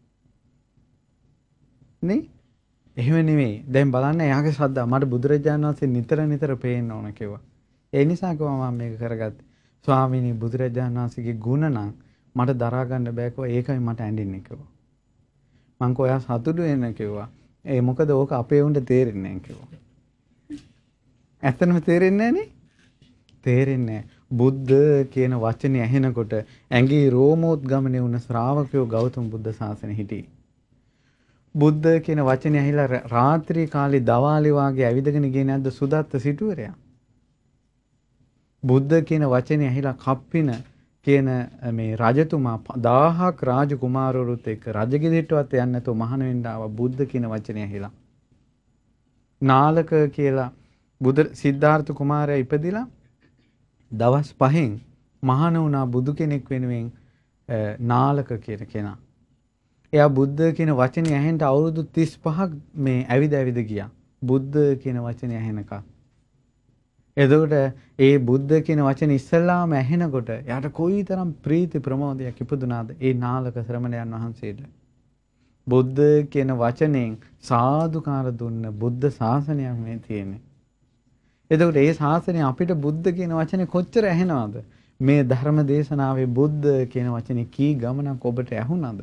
නේ? එහෙම නෙමෙයි. දැන් බලන්න එයාගේ ශ්‍රද්ධාව මට බුදුරජාණන් වහන්සේ නිතර පේන්න ඕන කිව්වා. ඒ නිසා කිව්වා මම මේක කරගත්තේ. ස්වාමීනි බුදුරජාණන් වහන්සේගේ ගුණ නම් මට දරා ගන්න බෑ කිව්වා. ඒකයි මට ඇඬෙන්නේ කිව්වා. මං කෝ එයා සතුටු වෙන්න කිව්වා. ඒ මොකද ඕක අපේ උන්ට තේරෙන්නේ නැහැ කිව්වා. ඇත්තටම තේරෙන්නේ නැහනේ. තේරෙන්නේ බුද්ධ කියන වචනේ ඇහෙනකොට ඇඟේ රෝමෝද්ගමනය වුණ ශ්‍රාවකයෝ ගෞතම බුද්ධ ශාසනය හිටියේ. බුද්ධ කියන වචනේ ඇහිලා රාත්‍රී කාලේ දවාලේ වාගේ ඇවිදගෙන ගියේ නැද්ද සුදත්ත සිටුවරයා? බුද්ධ කියන වචනේ ඇහිලා කප්පින කියන මේ රජතුමා 1000ක් රාජකුමාරවරුත් එක්ක රජගෙදරටවත් යන්නේ නැතුව මහාන වෙන්න ආවා බුද්ධ කියන වචනේ ඇහිලා. නාලක කියලා සිද්ධාර්ථ කුමාරයා ඉපදිලා දවස් 5න් මහාන වුණා බුදු කෙනෙක් වෙනුවෙන් නාලක කියන කෙනා. එයා බුද්ධ කියන වචනේ ඇහෙන්න අවුරුදු 35ක් මේ ඇවිද ගියා. බුද්ධ කියන වචනේ ඇහෙනකම්. එතකොට ඒ බුද්ධ කියන වචනේ ඉස්සල්ලාම ඇහෙනකොට එයාට කොයිතරම් ප්‍රීති ප්‍රමෝදයක් ඉපදුනාද ඒ නාලක ශ්‍රමණයන් වහන්සේට. බුද්ධ කියන වචනෙන් සාදුකාර දුන්න බුද්ධ ශාසනයක් මේ තියෙන්නේ. එතකොට ඒ ශාසනය අපිට බුද්ධ කියන වචනේ කොච්චර ඇහෙනවද? මේ ධර්ම දේශනාවේ බුද්ධ කියන වචනේ කී ගමනක් ඔබට ඇහුණාද?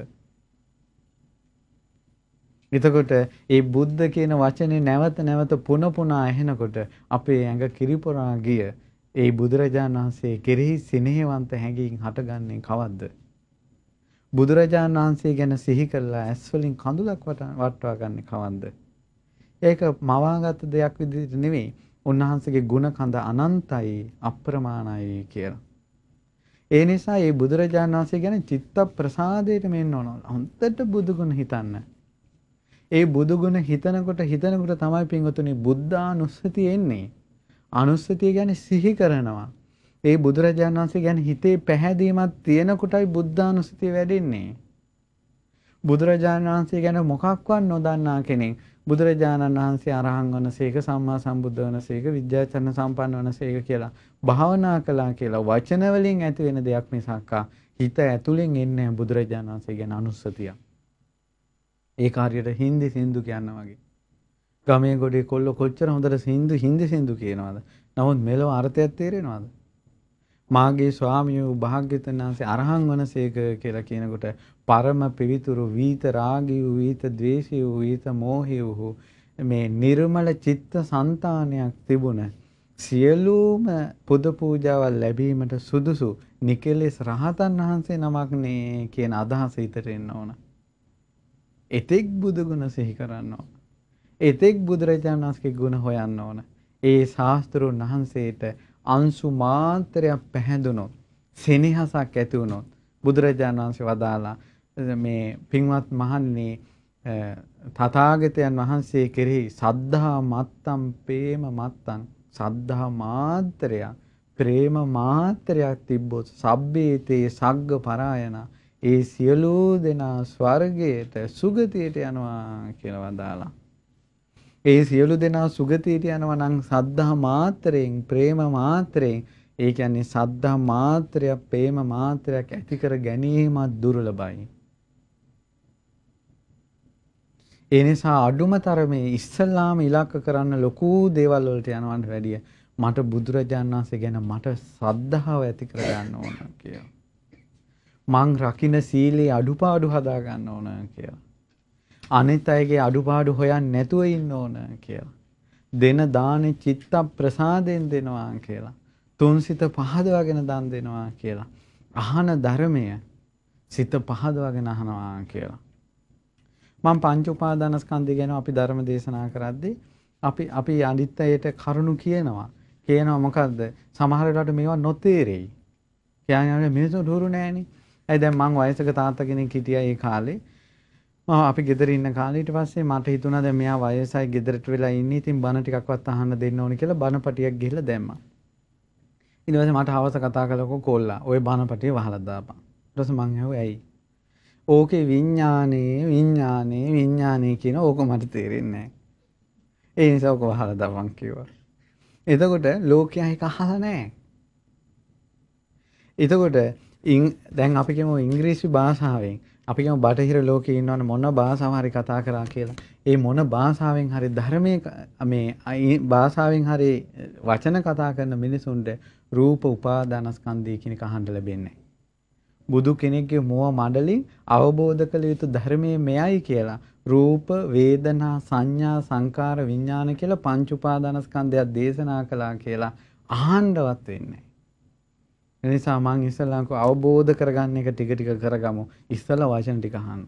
එතකොට ඒ බුද්ධ කියන වචනේ නැවත පුන පුනා ඇහෙනකොට අපේ ඇඟ කිරිපොරා ගිය ඒ බුදුරජාණන් වහන්සේ කෙරෙහි සිනහවන්ත හැඟීම් හටගන්නේ කවද්ද? බුදුරජාණන් වහන්සේ ගැන සිහි කරලා ඇස් වලින් කඳුලක් වටවා ගන්න කවද්ද? ඒක මවාගත් දෙයක් විදිහට නෙවෙයි. උන්වහන්සේගේ ගුණ කඳ අනන්තයි අප්‍රමාණයි කියලා. ඒ නිසා මේ බුදුරජාණන් වහන්සේ ගැන චිත්ත ප්‍රසාදයට මෙන්න ඕන. හොන්දට බුදු ගුණ හිතන්න. ඒ බුදු ගුණ හිතනකොට තමයි පින්වතුනි බුද්ධානුස්සතිය එන්නේ. අනුස්සතිය කියන්නේ සිහි කරනවා. ඒ බුදුරජාණන් වහන්සේ ගැන හිතේ පැහැදීමක් තියෙන කොටයි බුද්ධානුස්සතිය වැඩෙන්නේ. බුදුරජාණන් වහන්සේ ගැන මොකක්වත් නොදන්නා කෙනෙක් බුදුරජාණන් වහන්සේ අරහං වනසේක සම්මා සම්බුද්ධ වනසේක විද්‍යාචරණ සම්පන්න වනසේක කියලා භාවනා කළා කියලා වචන වලින් ඇති වෙන දෙයක් මිසක් හිත ඇතුලෙන් එන්නේ බුදුරජාණන් වහන්සේ ගැන අනුස්සතිය. ඒ කාර්යයට හින්දි සින්දු කියනවා වගේ. ගමේ ගොඩේ කොල්ල කොච්චර හොඳට හින්දි සින්දු කියනවාද? නමුත් මෙලොව අර්ථයක් තේරෙනවද? මාගේ ස්වාමියෝ භාග්‍යවතුන් වහන්සේ අරහං වනසේක කියලා කියනකොට පරම පිවිතුරු වීත රාගී වූ වීත ද්වේෂී වූ වීත මෝහී වූ මේ නිර්මල චිත්ත සංතානයක් තිබුණ සියලුම පුද පූජාවල් ලැබීමට සුදුසු නිකලෙස් රහතන් වහන්සේ නමක් නේ කියන අදහස හිතට එන්න ඕන. එතෙක් බුදු ගුණ සිහි කරන්න ඕන. එතෙක් බුදුරජාණන් වහන්සේගේ ගුණ හොයන්න ඕන. ඒ ශාස්ත්‍රෝන් වහන්සේට අංශු මාත්‍රයක් පැහැදුනොත් සෙනෙහසක් ඇති වුණොත් බුදුරජාණන් වහන්සේ වදාලා මේ පින්වත් මහන්නේ තථාගතයන් වහන්සේ කෙරෙහි සද්ධා මත්තම් ප්‍රේම මත්තම් සද්ධා මාත්‍රයක් ප්‍රේම මාත්‍රයක් තිබ්බොත් සබ්බේතේ සග්ග පරායන ඒ සියලු දෙනා ස්වර්ගයට සුගතියට යනවා කියලා වදාලා. ඒ සියලු දෙනා සුගතියට යනවා නම් සද්ධා මාත්‍රයෙන් ප්‍රේම මාත්‍රයෙන් ඒ කියන්නේ සද්ධා මාත්‍රයක් ප්‍රේම මාත්‍රයක් ඇති කර ගැනීමත් දුර්ලභයි. ඒ නිසා අඩුම තරමේ ඉස්සල්ලාම ඉලක්ක කරන්න ලොකු දේවල් වලට යනවට වැඩිය මට බුදුරජාණන් වහන්සේ ගැන මට ශ්‍රද්ධාව ඇති කර ගන්න ඕන කියලා. මං රකින්න සීලේ අඩුපාඩු හදා ගන්න ඕන කියලා. අනිත් අයගේ අඩුපාඩු හොයන්න නැතුව ඉන්න ඕන කියලා. දෙන දානේ චිත්ත ප්‍රසාදයෙන් දෙනවා කියලා. තුන්සිත පහදවාගෙන දන් දෙනවා කියලා. අහන ධර්මය සිත පහදවාගෙන අහනවා කියලා. මම පංච උපාදානස්කන්ධය ගැන අපි ධර්ම දේශනා කරද්දී අපි අනිත් අයට කරුණු කියනවා. මොකද්ද? සමහර වෙලාවට මේවා නොතේරෙයි. කියන්නේ මිනිස්සු දුරු නෑනේ. දැන් මං වයසක තාත්තා කෙනෙක් හිටියා ඒ කාලේ. අපි ගෙදර ඉන්න කාලේ ඊට පස්සේ මට හිතුණා දැන් මෙයා වයසයි ගෙදරට වෙලා ඉන්නේ. ඉතින් බන ටිකක්වත් අහන්න දෙන්න ඕනි කියලා බනපටියක් ගිහිල්ලා දැම්මා. ඊට පස්සේ මට හවස කතා කළකො කොල්ලා ඔය බනපටිය වහලා දාපන්. ඊට පස්සේ මං ඇහුවා ඇයි? ඕකේ විඥානේ කියන ඕක මට තේරෙන්නේ නැහැ. ඒ නිසා ඕක වහලා දාපන් කිව්වා. එතකොට ලෝකයා එක අහලා නැහැ. එතකොට දැන් අපි කියමු ඉංග්‍රීසි භාෂාවෙන් අපි කියමු බටහිර ලෝකේ ඉන්නවනේ මොන භාෂාව හරි කතා කරා කියලා. ඒ මොන භාෂාවෙන් හරි ධර්මයේ මේ භාෂාවෙන් හරි වචන කතා කරන මිනිසුන්ට රූප උපාදානස්කන්ධය කියන එක අහන්න ලැබෙන්නේ නැහැ. බුදු කෙනෙක්ගේ මොහ මඩලින් අවබෝධ කළ යුතු ධර්මයේ මෙයයි කියලා රූප වේදනා සංඥා සංකාර විඥාන කියලා පංච උපාදානස්කන්ධයක් දේශනා කළා කියලා අහන්නවත් වෙන්නේ නැහැ. ඒ නිසා මම ඉස්සල්ලාම අවබෝධ කරගන්න එක ටික ටික කරගමු. ඉස්සල්ලා වචන ටික අහන්න.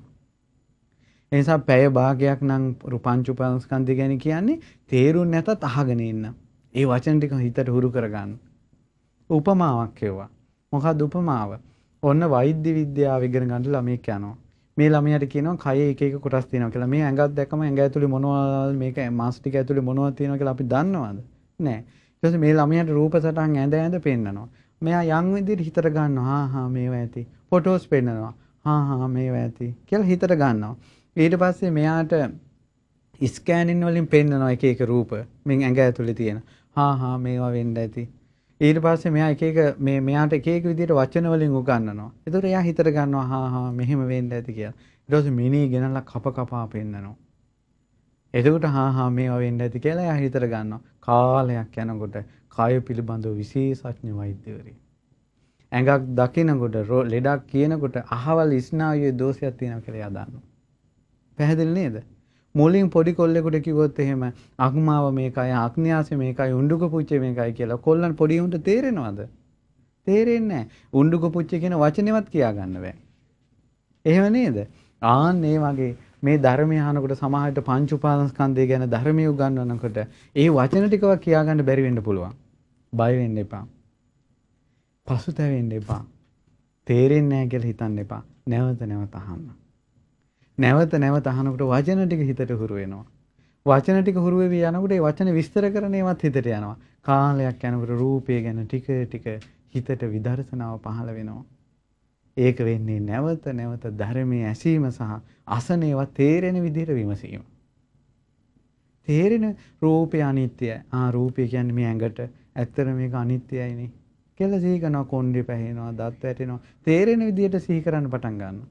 ඒ නිසා පැය භාගයක් නම් පංච උපාදානස්කන්ධය ගැන කියන්නේ තේරුම් නැතත් අහගෙන ඉන්න. ඒ වචන ටික හිතට හුරු කරගන්න. උපමාවක් කියවා. මොකක්ද උපමාව? ඔන්න වෛද්‍ය විද්‍යාව ඉගෙන ගන්න ළමයෙක් යනවා. මේ ළමයාට කියනවා කයේ එක එක කොටස් තියෙනවා කියලා. මේ ඇඟක් දැක්කම ඇඟ ඇතුලේ මොනවද මේක මාස් ටික ඇතුලේ මොනවද තියෙනවා කියලා අපි දන්නවද? නෑ. ඊට පස්සේ මේ ළමයාට රූප සටහන් ඇඳ පෙන්නනවා. මෙයා යම් විදිහට හිතට ගන්නවා. හා මේවා ඇති. ෆොටෝස් පෙන්නනවා. හා මේවා ඇති කියලා හිතට ගන්නවා. ඊට පස්සේ මෙයාට ස්කෑනින් වලින් පෙන්නනවා එක එක රූප. මින් ඇඟ ඇතුලේ තියෙන. හා මේවා වෙන්න ඇති. ඊට පස්සේ මෙයා එක එක මෙයාට එක එක විදිහට වචන වලින් උගන්වනවා. ඒතකොට එයා හිතට ගන්නවා හා මෙහෙම වෙන්න ඇති කියලා. ඊට පස්සේ මිනී ගෙනල්ලා කපා පෙන්නනවා. එතකොට හා මේවා වෙන්න ඇති කියලා එයා හිතට ගන්නවා. කාලයක් යනකොට කාය පිළිබඳව විශේෂඥ වෛද්‍යවරයෙක්. ඇඟක් දකිනකොට ලෙඩක් කියනකොට අහවල් ස්නායුවේ දෝෂයක් තියෙනවා කියලා එයා දන්නවා. පැහැදිලි නේද? මුලින් පොඩි කොල්ලෙකුට කිව්වොත් එහෙම අග්මාව මේකයි අග්න්‍යාසය මේකයි උණ්ඩුක පුච්චේ මේකයි කියලා කොල්ලන් පොඩි උන්ට තේරෙනවද? තේරෙන්නේ නැහැ. උණ්ඩුක පුච්චේ කියන වචනේවත් කියා ගන්න බෑ. එහෙම නේද? ආන් මේ වගේ මේ ධර්මය අහනකොට සමාහයට පංච උපාදානස්කන්ධය ගැන ධර්මය උගන්වනකොට ඒ වචන ටිකවත් කියා ගන්න බැරි වෙන්න පුළුවන්. බය වෙන්න එපා. පසුතැවෙන්න එපා. තේරෙන්නේ නැහැ කියලා හිතන්න එපා. නැවත නැවත අහන්න. නැවත නැවත අහනකොට වචන ටික හිතට හුරු වෙනවා. වචන ටික හුරු වෙවි යනකොට ඒ වචන විස්තර කරන ඒවාත් හිතට යනවා. කාලයක් යනකොට රූපය ගැන ටික ටික හිතට විදර්ශනාව පහළ වෙනවා. ඒක වෙන්නේ නැවත නැවත ධර්මයේ ඇසීම සහ අසන ඒවා තේරෙන විදිහට විමසීම. තේරෙන රූපය අනිත්‍යයි. රූපය කියන්නේ මේ ඇඟට. ඇත්තට මේක අනිත්‍යයිනේ. කියලා සිහි කරනවා කොණ්ඩේ පැහැෙනවා, දත් වැටෙනවා. තේරෙන විදිහට සිහි කරන්න පටන් ගන්නවා.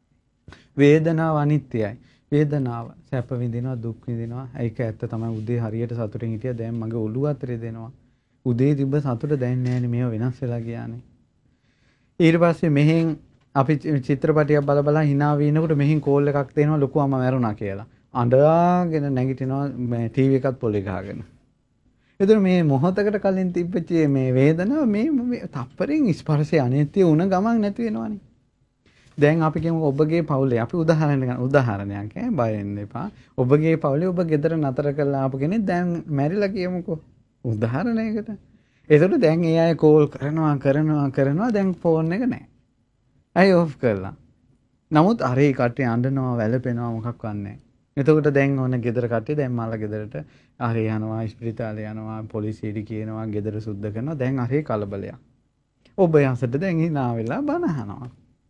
වේදනාව අනිත්‍යයි. වේදනාව සැප විඳිනවා, දුක් විඳිනවා. ඒක ඇත්ත තමයි. උදේ හරියට සතුටින් හිටියා. දැන් මගේ ඔළුව අතරේ දෙනවා. උදේ තිබ්බ සතුට දැන් නැහැනේ. මේව වෙනස් වෙලා ගියානේ. ඊට පස්සේ මෙහෙන් අපි චිත්‍රපටියක් බල බල hina වෙනකොට මෙහෙන් කෝල් එකක් දෙනවා ලොකු අම්මා මැරුණා කියලා. අඬාගෙන නැගිටිනවා මේ ටීවී එකත් පොලේ ගහගෙන. එතන මේ මොහොතකට කලින් තිබ්බ මේ වේදනාව මේ තප්පරෙන් ස්පර්ශය අනිත්‍ය වුණ ගමන් නැති වෙනවනේ. දැන් අපි කියමු ඔබගේ පවුලේ අපි උදාහරණයක් බය වෙන්න එපා. ඔබගේ පවුලේ ඔබ ගෙදර නතර කරලා ආපු කෙනෙක් දැන් මැරිලා කියමුකෝ. උදාහරණයකට. ඒකට දැන් ඒ අය කෝල් කරනවා දැන් ෆෝන් එක නැහැ. අය ඔෆ් කරලා. නමුත් අර ඒ කට්ටිය අඬනවා වැළපෙනවා මොකක් වන්නේ. එතකොට දැන් ඕන ගෙදර කට්ටිය දැන් මාලා ගෙදරට හරි යනවා ස්පිරිතාලේ යනවා පොලිසියට කියනවා ගෙදර සුද්ධ කරනවා දැන් හරි කලබලයක්. ඔබ යසට දැන් hina වෙලා බන අහනවා.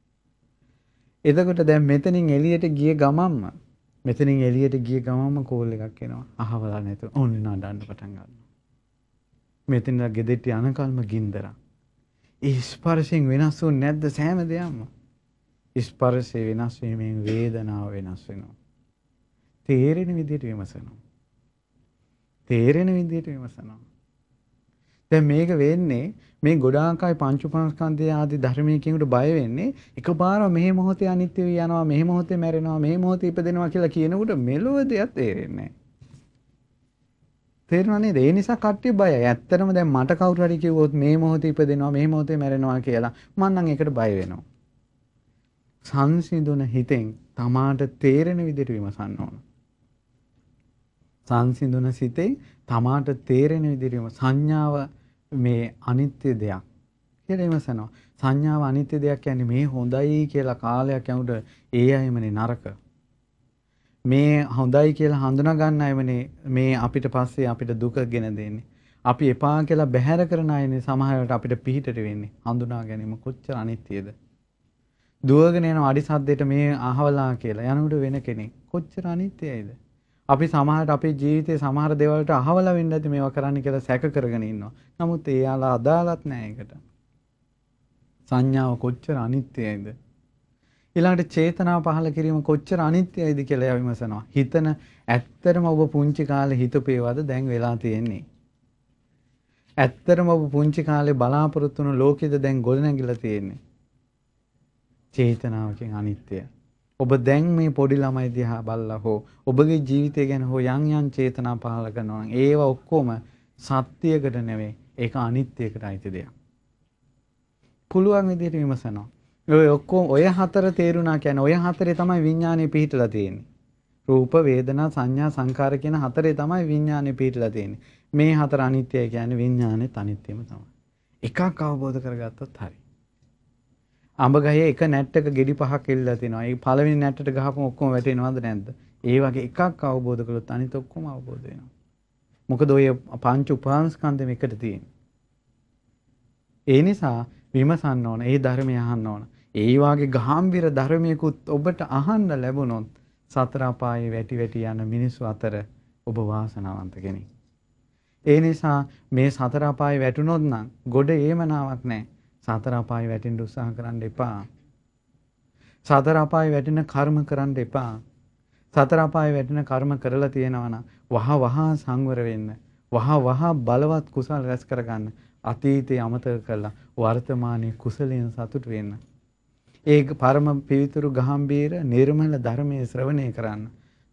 එතකොට දැන් මෙතනින් එළියට ගිය ගමම්ම කෝල් එකක් එනවා. අහවලා නැතුව ඔන්න අඬන්න පටන් ගන්නවා. මෙතන ගෙදෙට්ට යනකල්ම ගින්දරක්. ඒ ස්පර්ශයෙන් වෙනස් වුනේ නැද්ද සෑම දෙයක්ම? ස්පර්ශය වෙනස් වීමෙන් වේදනාව වෙනස් වෙනවා. තේරෙන විදිහට විමසනවා. දැන් මේක වෙන්නේ මේ ගොඩාක් අය පංච උපාදානස්කන්ධය ආදී ධර්මයේ කියනකොට බය වෙන්නේ එකපාරම මේ මොහොතේ අනිත්‍ය වී යනවා මේ මොහොතේ මැරෙනවා මේ මොහොතේ ඉපදෙනවා කියලා කියනකොට මෙලොව දෙයක් තේරෙන්නේ නැහැ. තේරෙනව නේද? ඒ නිසා කට්ටිය බයයි. ඇත්තටම දැන් මට කවුරු හරි කිව්වොත් මේ මොහොතේ ඉපදෙනවා මේ මොහොතේ මැරෙනවා කියලා මම නම් ඒකට බය වෙනවා. සංසිඳුන හිතෙන් තමාට තේරෙන විදිහට විමසන්න ඕන. සංසිඳුන සිතේ තමාට තේරෙන විදිහට සංඥාව මේ අනිත්‍ය දෙයක් කියලා විමසනවා. සංඥාව අනිත්‍ය දෙයක් කියන්නේ මේ හොඳයි කියලා කාලයක් යනකොට ඒ අයමනේ නරක. මේ හොඳයි කියලා හඳුනා ගන්න අයමනේ මේ අපිට පස්සේ අපිට දුක ගෙන දෙන්නේ. අපි එපා කියලා බැහැර කරන අයනේ සමහරවිට අපිට පිහිටට වෙන්නේ. හඳුනා ගැනීම කොච්චර අනිත්‍යද? දුවගෙන යන අඩි සද්දෙට මේ අහවලා කියලා යනකොට වෙන කෙනෙක් කොච්චර අනිත්‍යයිද? අපි සමහරට අපේ ජීවිතේ සමහර දේවල්ට අහවලා වෙන්න ඇති මේවා කරන්න කියලා සැක කරගෙන ඉන්නවා. නමුත් එයාලා අදාළත් නැහැ ඒකට. සංඥාව කොච්චර අනිත්‍යයිද? ඊළඟට චේතනාව පහළ කිරීම කොච්චර අනිත්‍යයිද කියලා එයා විමසනවා. හිතන ඇත්තටම ඔබ පුංචි කාලේ හිතපේවද දැන් වෙලා තියෙන්නේ? ඇත්තටම ඔබ පුංචි කාලේ බලාපොරොත්තු වුණු ලෝකෙද දැන් ගොඩනැගිලා තියෙන්නේ? චේතනාවකින් අනිත්‍යය. ඔබ දැන් මේ පොඩි ළමයි දිහා බලලා හෝ ඔබගේ ජීවිතය ගැන හෝ යම් චේතනා පහළ කරනවා නම් ඒවා ඔක්කොම සත්‍යයකට නෙවෙයි, ඒක අනිත්‍යයකට අයිති දෙයක්. පුළුවන් විදිහට විමසනවා. ඔය ඔක්කොම ඔය හතර තේරුණා කියන්නේ ඔය හතරේ තමයි විඥානය පිහිටලා තියෙන්නේ. රූප, වේදනා, සංඥා, සංකාර කියන හතරේ තමයි විඥානය පිහිටලා තියෙන්නේ. මේ හතර අනිත්‍යයි කියන්නේ විඥානෙත් අනිත්‍යම තමයි. එකක් අවබෝධ කරගත්තොත් හරි. අඹ ගහේ එක නැට්ටක ගෙඩි පහක් එල්ලලා තිනවා. ඒ පළවෙනි නැට්ටට ගහපුවම ඔක්කොම වැටෙනවද නැද්ද? ඒ වගේ එකක් අවබෝධ කළොත් අනිත ඔක්කොම අවබෝධ වෙනවා. මොකද ඔය පංච උපාංශකන්දෙම එකට තියෙන්නේ. ඒ නිසා විමසන්න ඕන, ඒ ධර්මය අහන්න ඕන. ඒ වාගේ ගාම්භීර ධර්මයකුත් ඔබට අහන්න ලැබුණොත් සතර අපායේ වැටි වැටි යන මිනිස්සු අතර ඔබ වාසනාවන්ත කෙනෙක්. ඒ නිසා මේ සතර අපායේ වැටුනොත් නම් ගොඩ ඒමනාවක් නැහැ. සතර අපායේ වැටෙන්න උත්සාහ කරන්න එපා. සතර අපායේ වැටෙන කර්ම කරන්න එපා. සතර අපායේ වැටෙන කර්ම කරලා තියෙනවා නම් වහ සංවර වෙන්න. වහ බලවත් කුසල් රැස් කරගන්න. අතීතේ අමතක කරලා වර්තමානයේ කුසලයෙන් සතුට වෙන්න. ඒ පරම පිවිතුරු ගාම්භීර නිර්මල ධර්මයේ ශ්‍රවණය කරන්න.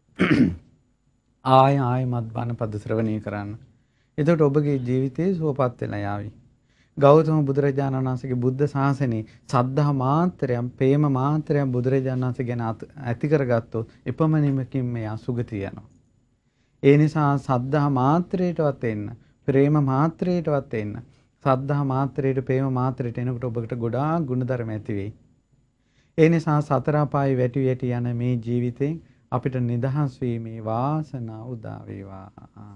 ආයමත් බණපද ශ්‍රවණය කරන්න. එතකොට ඔබගේ ජීවිතේ සුවපත් වෙලා යාවි. ගෞතම බුදුරජාණන් වහන්සේගේ බුද්ධ ශාසනයේ සද්ධා මාත්‍රයක්, ප්‍රේම මාත්‍රයක් බුදුරජාණන් වහන්සේ ගැන ඇති කරගත්තොත් එපමණින්ම මෙයා සුගතිය යනවා. ඒ නිසා සද්ධා මාත්‍රයටවත් එන්න, ප්‍රේම මාත්‍රයටවත් එන්න. සද්ධා මාත්‍රයට, ප්‍රේම මාත්‍රයට එනකොට ඔබට ගොඩාක් ගුණධර්ම ඇති වෙයි. ඒ නිසා සතර අපායේ වැටි වැටි යන මේ ජීවිතේ අපිට නිදහස් වීමේ වාසනාව උදා වේවා.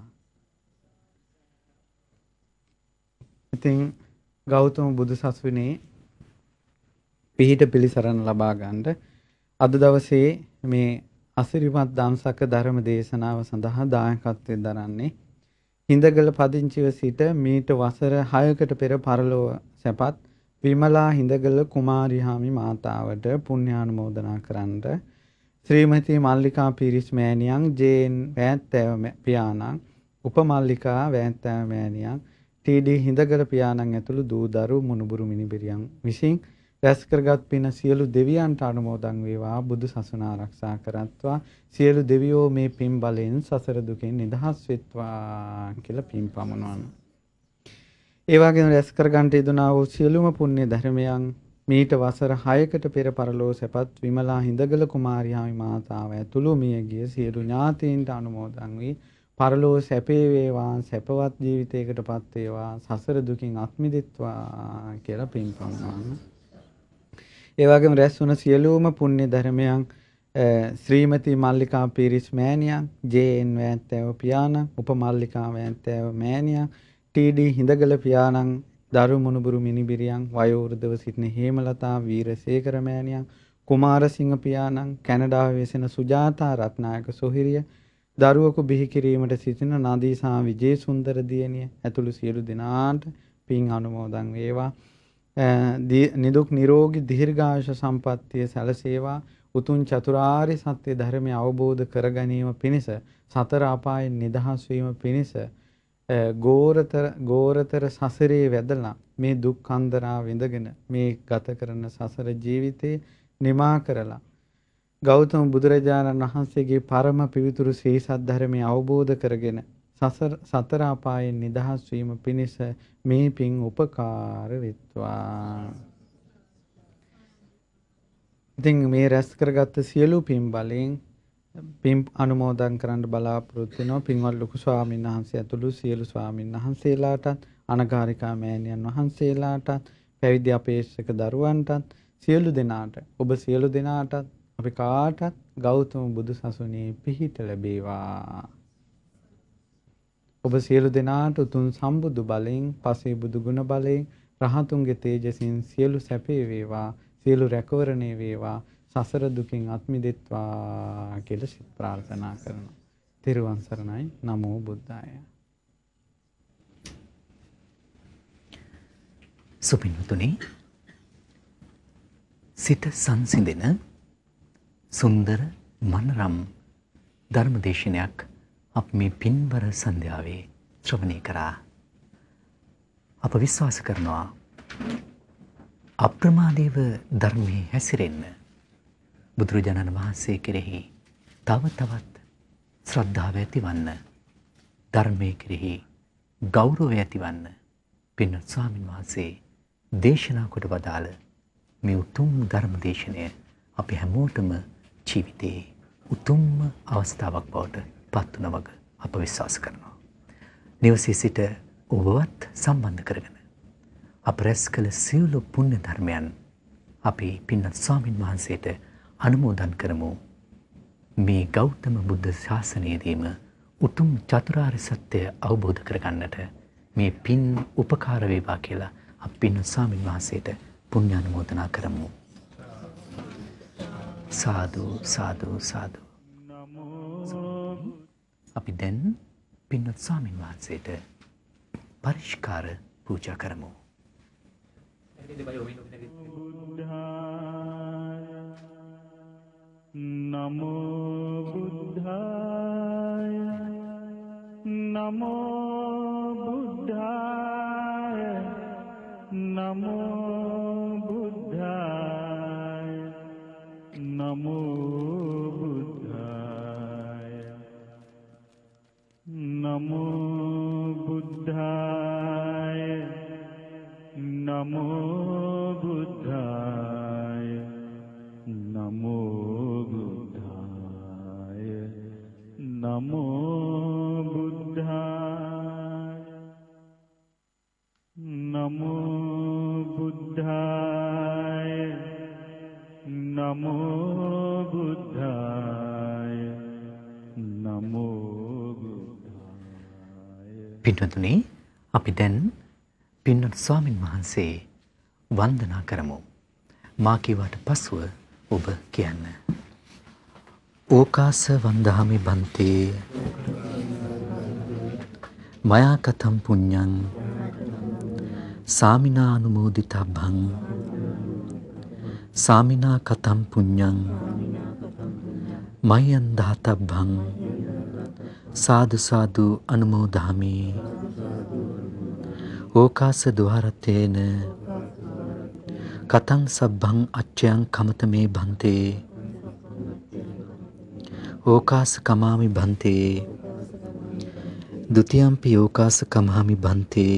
ඉතින් ගෞතම බුදු සසුනේ පිහිට පිළිසරණ ලබා ගන්නට අද දවසේ මේ අසිරිමත් දම්සක ධර්ම දේශනාව සඳහා දායකත්වයෙන් දරන්නේ හිඳගල පදිංචිව සිට මීට වසර 6කට පෙර පරලොව සැපත් විමලා හිඳගල කුමාරිහාමි මාතාවට පුණ්‍යානුමෝදනා කරන්නට ශ්‍රීමති මල්ලිකා පිරිස් මෑණියන් ජේන් වෑත්තෑව පියාණන් උපමල්ලිකා වෑත්තෑව මෑණියන් ටීඩී හිඳගල පියාණන් ඇතුළු දූ දරු මුණුබුරු මිනිබිරියන් විසින් රැස් කරගත් පින සියලු දෙවියන්ට අනුමෝදන් වේවා. බුදු සසුන ආරක්ෂා කරත්වා. සියලු දෙවියෝ මේ පින් බලෙන් සසර දුකෙන් නිදහස් වෙත්වා කියලා පින් පමුණවන. ඒ වගේම රැස් කරගන්නට යෙදුනා වූ සියලුම පුණ්‍ය ධර්මයන් මීට වසර 6කට පෙර පරලෝ සැපත් විමලා හිඳගල කුමාරියාමි මාතාව ඇතුළු මියගිය සියලු ඥාතීන්ට අනුමෝදන් වී පරලෝ සැපේ වේවා, සැපවත් ජීවිතයකටපත් වේවා, සසර දුකින් අත් මිදෙත්වා කියලා පින් පමුණවන. ඒ වගේම රැස් වුණ සියලුම පුණ්‍ය ධර්මයන් ශ්‍රීමති මල්ලිකා පිරිස් මෑණියන්, ජේ.එන්. වෑත්තෑව පියාණන්, උපමල්ලිකා වෑත්තෑව මෑණියන්, ටී.ඩී. හිඳගල පියාණන්, දරු මුණුබුරු මිනිබිරියන්, වයෝවෘද්ධව සිටින හේමලතා වීරසේකර මෑණියන්, කුමාරසිංහ පියාණන්, කැනඩාවේ වෙසෙන සුජාතා රත්නායක සොහිරිය, දරුවෙකු බිහි කිරීමට සිටින නදීසා විජේසුන්දර දියණිය ඇතුළු සියලු දෙනාට පින් අනුමෝදන් වේවා. නිදුක් නිරෝගී දීර්ඝායුෂ සම්පන්නිය සැලසේවා. උතුම් චතුරාර්ය සත්‍ය ධර්මය අවබෝධ කර ගැනීම පිණිස, සතර අපායන් නිදහස් වීම පිණිස ගෝරතර සසරේ වැදලා මේ දුක් කන්දරා විඳගෙන මේ ගත කරන සසර ජීවිතේ නිමා කරලා ගෞතම බුදුරජාණන් වහන්සේගේ පරම පිවිතුරු ශ්‍රී සද්ධර්මය අවබෝධ කරගෙන සතර අපායන් නිදහස් වීම පිණිස මේ පින් උපකාර වෙත්වා. ඉතින් මේ රැස් කරගත්ත සියලු පින් බලෙන් පින් අනුමෝදන් කරන්න බලාපොරොත්තු වෙනවා. පින්වත් ලොකු ස්වාමීන් වහන්සේ ඇතුළු සියලු ස්වාමීන් වහන්සේලාටත්, අනගාരികා මෑණියන් වහන්සේලාටත්, පැවිදි අපේක්ෂක දරුවන්ටත්, සියලු දෙනාට, ඔබ සියලු දෙනාටත් අපි කාටත් ගෞතම බුදු සසුනේ පිහිට ලැබේවා. ඔබ සියලු දෙනාට උතුම් සම්බුදු බලෙන්, පසේ බුදු ගුණ බලෙන්, රහතුන්ගේ තේජසින් සියලු සැපේ වේවා, සියලු රැකවරණේ වේවා, සසර දුකින් අත් මිදෙත්වා කියලා සිත ප්‍රාර්ථනා කරනවා. තෙරුවන් සරණයි. නමෝ බුද්ධාය. සුපින්වතුනි, සිත සංසිඳෙන සුන්දර මනරම් ධර්මදේශනයක් අප මේ පින්බර සන්ධ්‍යාවේ ශ්‍රවණය කරා. අප විශ්වාස කරනවා අප්‍රමාදීව ධර්මයේ හැසිරෙන්න බුදුරජාණන් වහන්සේ කෙරෙහි තව තවත් ශ්‍රද්ධාව ඇතිවන්න, ධර්මයේ කෙරෙහි ගෞරවය ඇතිවන්න පින්වත් ස්වාමීන් වහන්සේ දේශනා කොට වදාළ මේ උතුම් ධර්ම දේශනය අපි හැමෝටම ජීවිතයේ උතුම්ම අවස්ථාවක් බවට පත් වන වග අප විශ්වාස කරනවා. නිවසේ සිට ඔබවත් සම්බන්ධ කරගෙන අප රැස් කළ සියලු පුණ්‍ය ධර්මයන් අපි පින්වත් ස්වාමීන් වහන්සේට අනුමෝදන් කරමු. මේ ගෞතම බුද්ධ ශාසනයේදීම උතුම් චතුරාර්ය සත්‍ය අවබෝධ කරගන්නට මේ පින් උපකාර වේවා කියලා අපි පින්වත් ස්වාමීන් වහන්සේට පුණ්‍යානුමෝදනා කරමු. සාදු සාදු සාදු. අපි දැන් පින්වත් ස්වාමීන් වහන්සේට පරිස්කාර පූජා කරමු. නමෝ බුද්ධාය නමෝ බුද්ධාය නමෝ බුද්ධාය නමෝ බුද්ධාය නමෝ බුද්ධාය නමෝ බුද්ධාය නමෝ බුද්ධාය නමෝ බුද්ධාය නමෝ බුද්ධාය නමෝ බුද්ධාය නමෝ බුද්ධාය. පින්වතුනි, අපි දැන් පින්වත් ස්වාමින් වහන්සේ වන්දනා කරමු. මා කීවට පසුව ඔබ කියන්න. ඕකාස වන්දහමි බන්තේ මයා කතම් පුඤ්ඤං සාමිනා අනුමෝදිතබ්බං සාමිනා කතම් පුඤ්ඤං මයං දාතබ්බං සාදු සාදු අනුමෝදාමි. ඕකාස ద్వාරතේන කතං සබ්බං අච්චයන් කමත මේ බන්තේ ඕකාස කමාමි බන්තේ ဒ ුතියම්පි ඕකාස කමාමි බන්තේ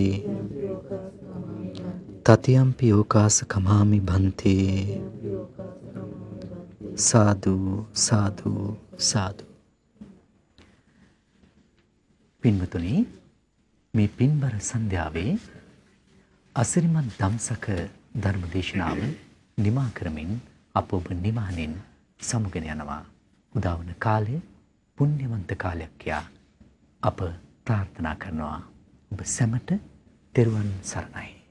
තතියම්පි ඕකාස කමාමි බන්තේ. සාදු සාදු සාදු. පින්වතුනි, මේ පින්බර සන්ධ්‍යාවේ අසිරිමත් දම්සක ධර්මදේශනාව නිමා කරමින් අප ඔබ නිමානෙන් සමුගෙන යනවා. උදාවන කාලය පුණ්‍යවන්ත කාලයක් කියා අප ප්‍රාර්ථනා කරනවා. ඔබ සැමට තෙරුවන් සරණයි.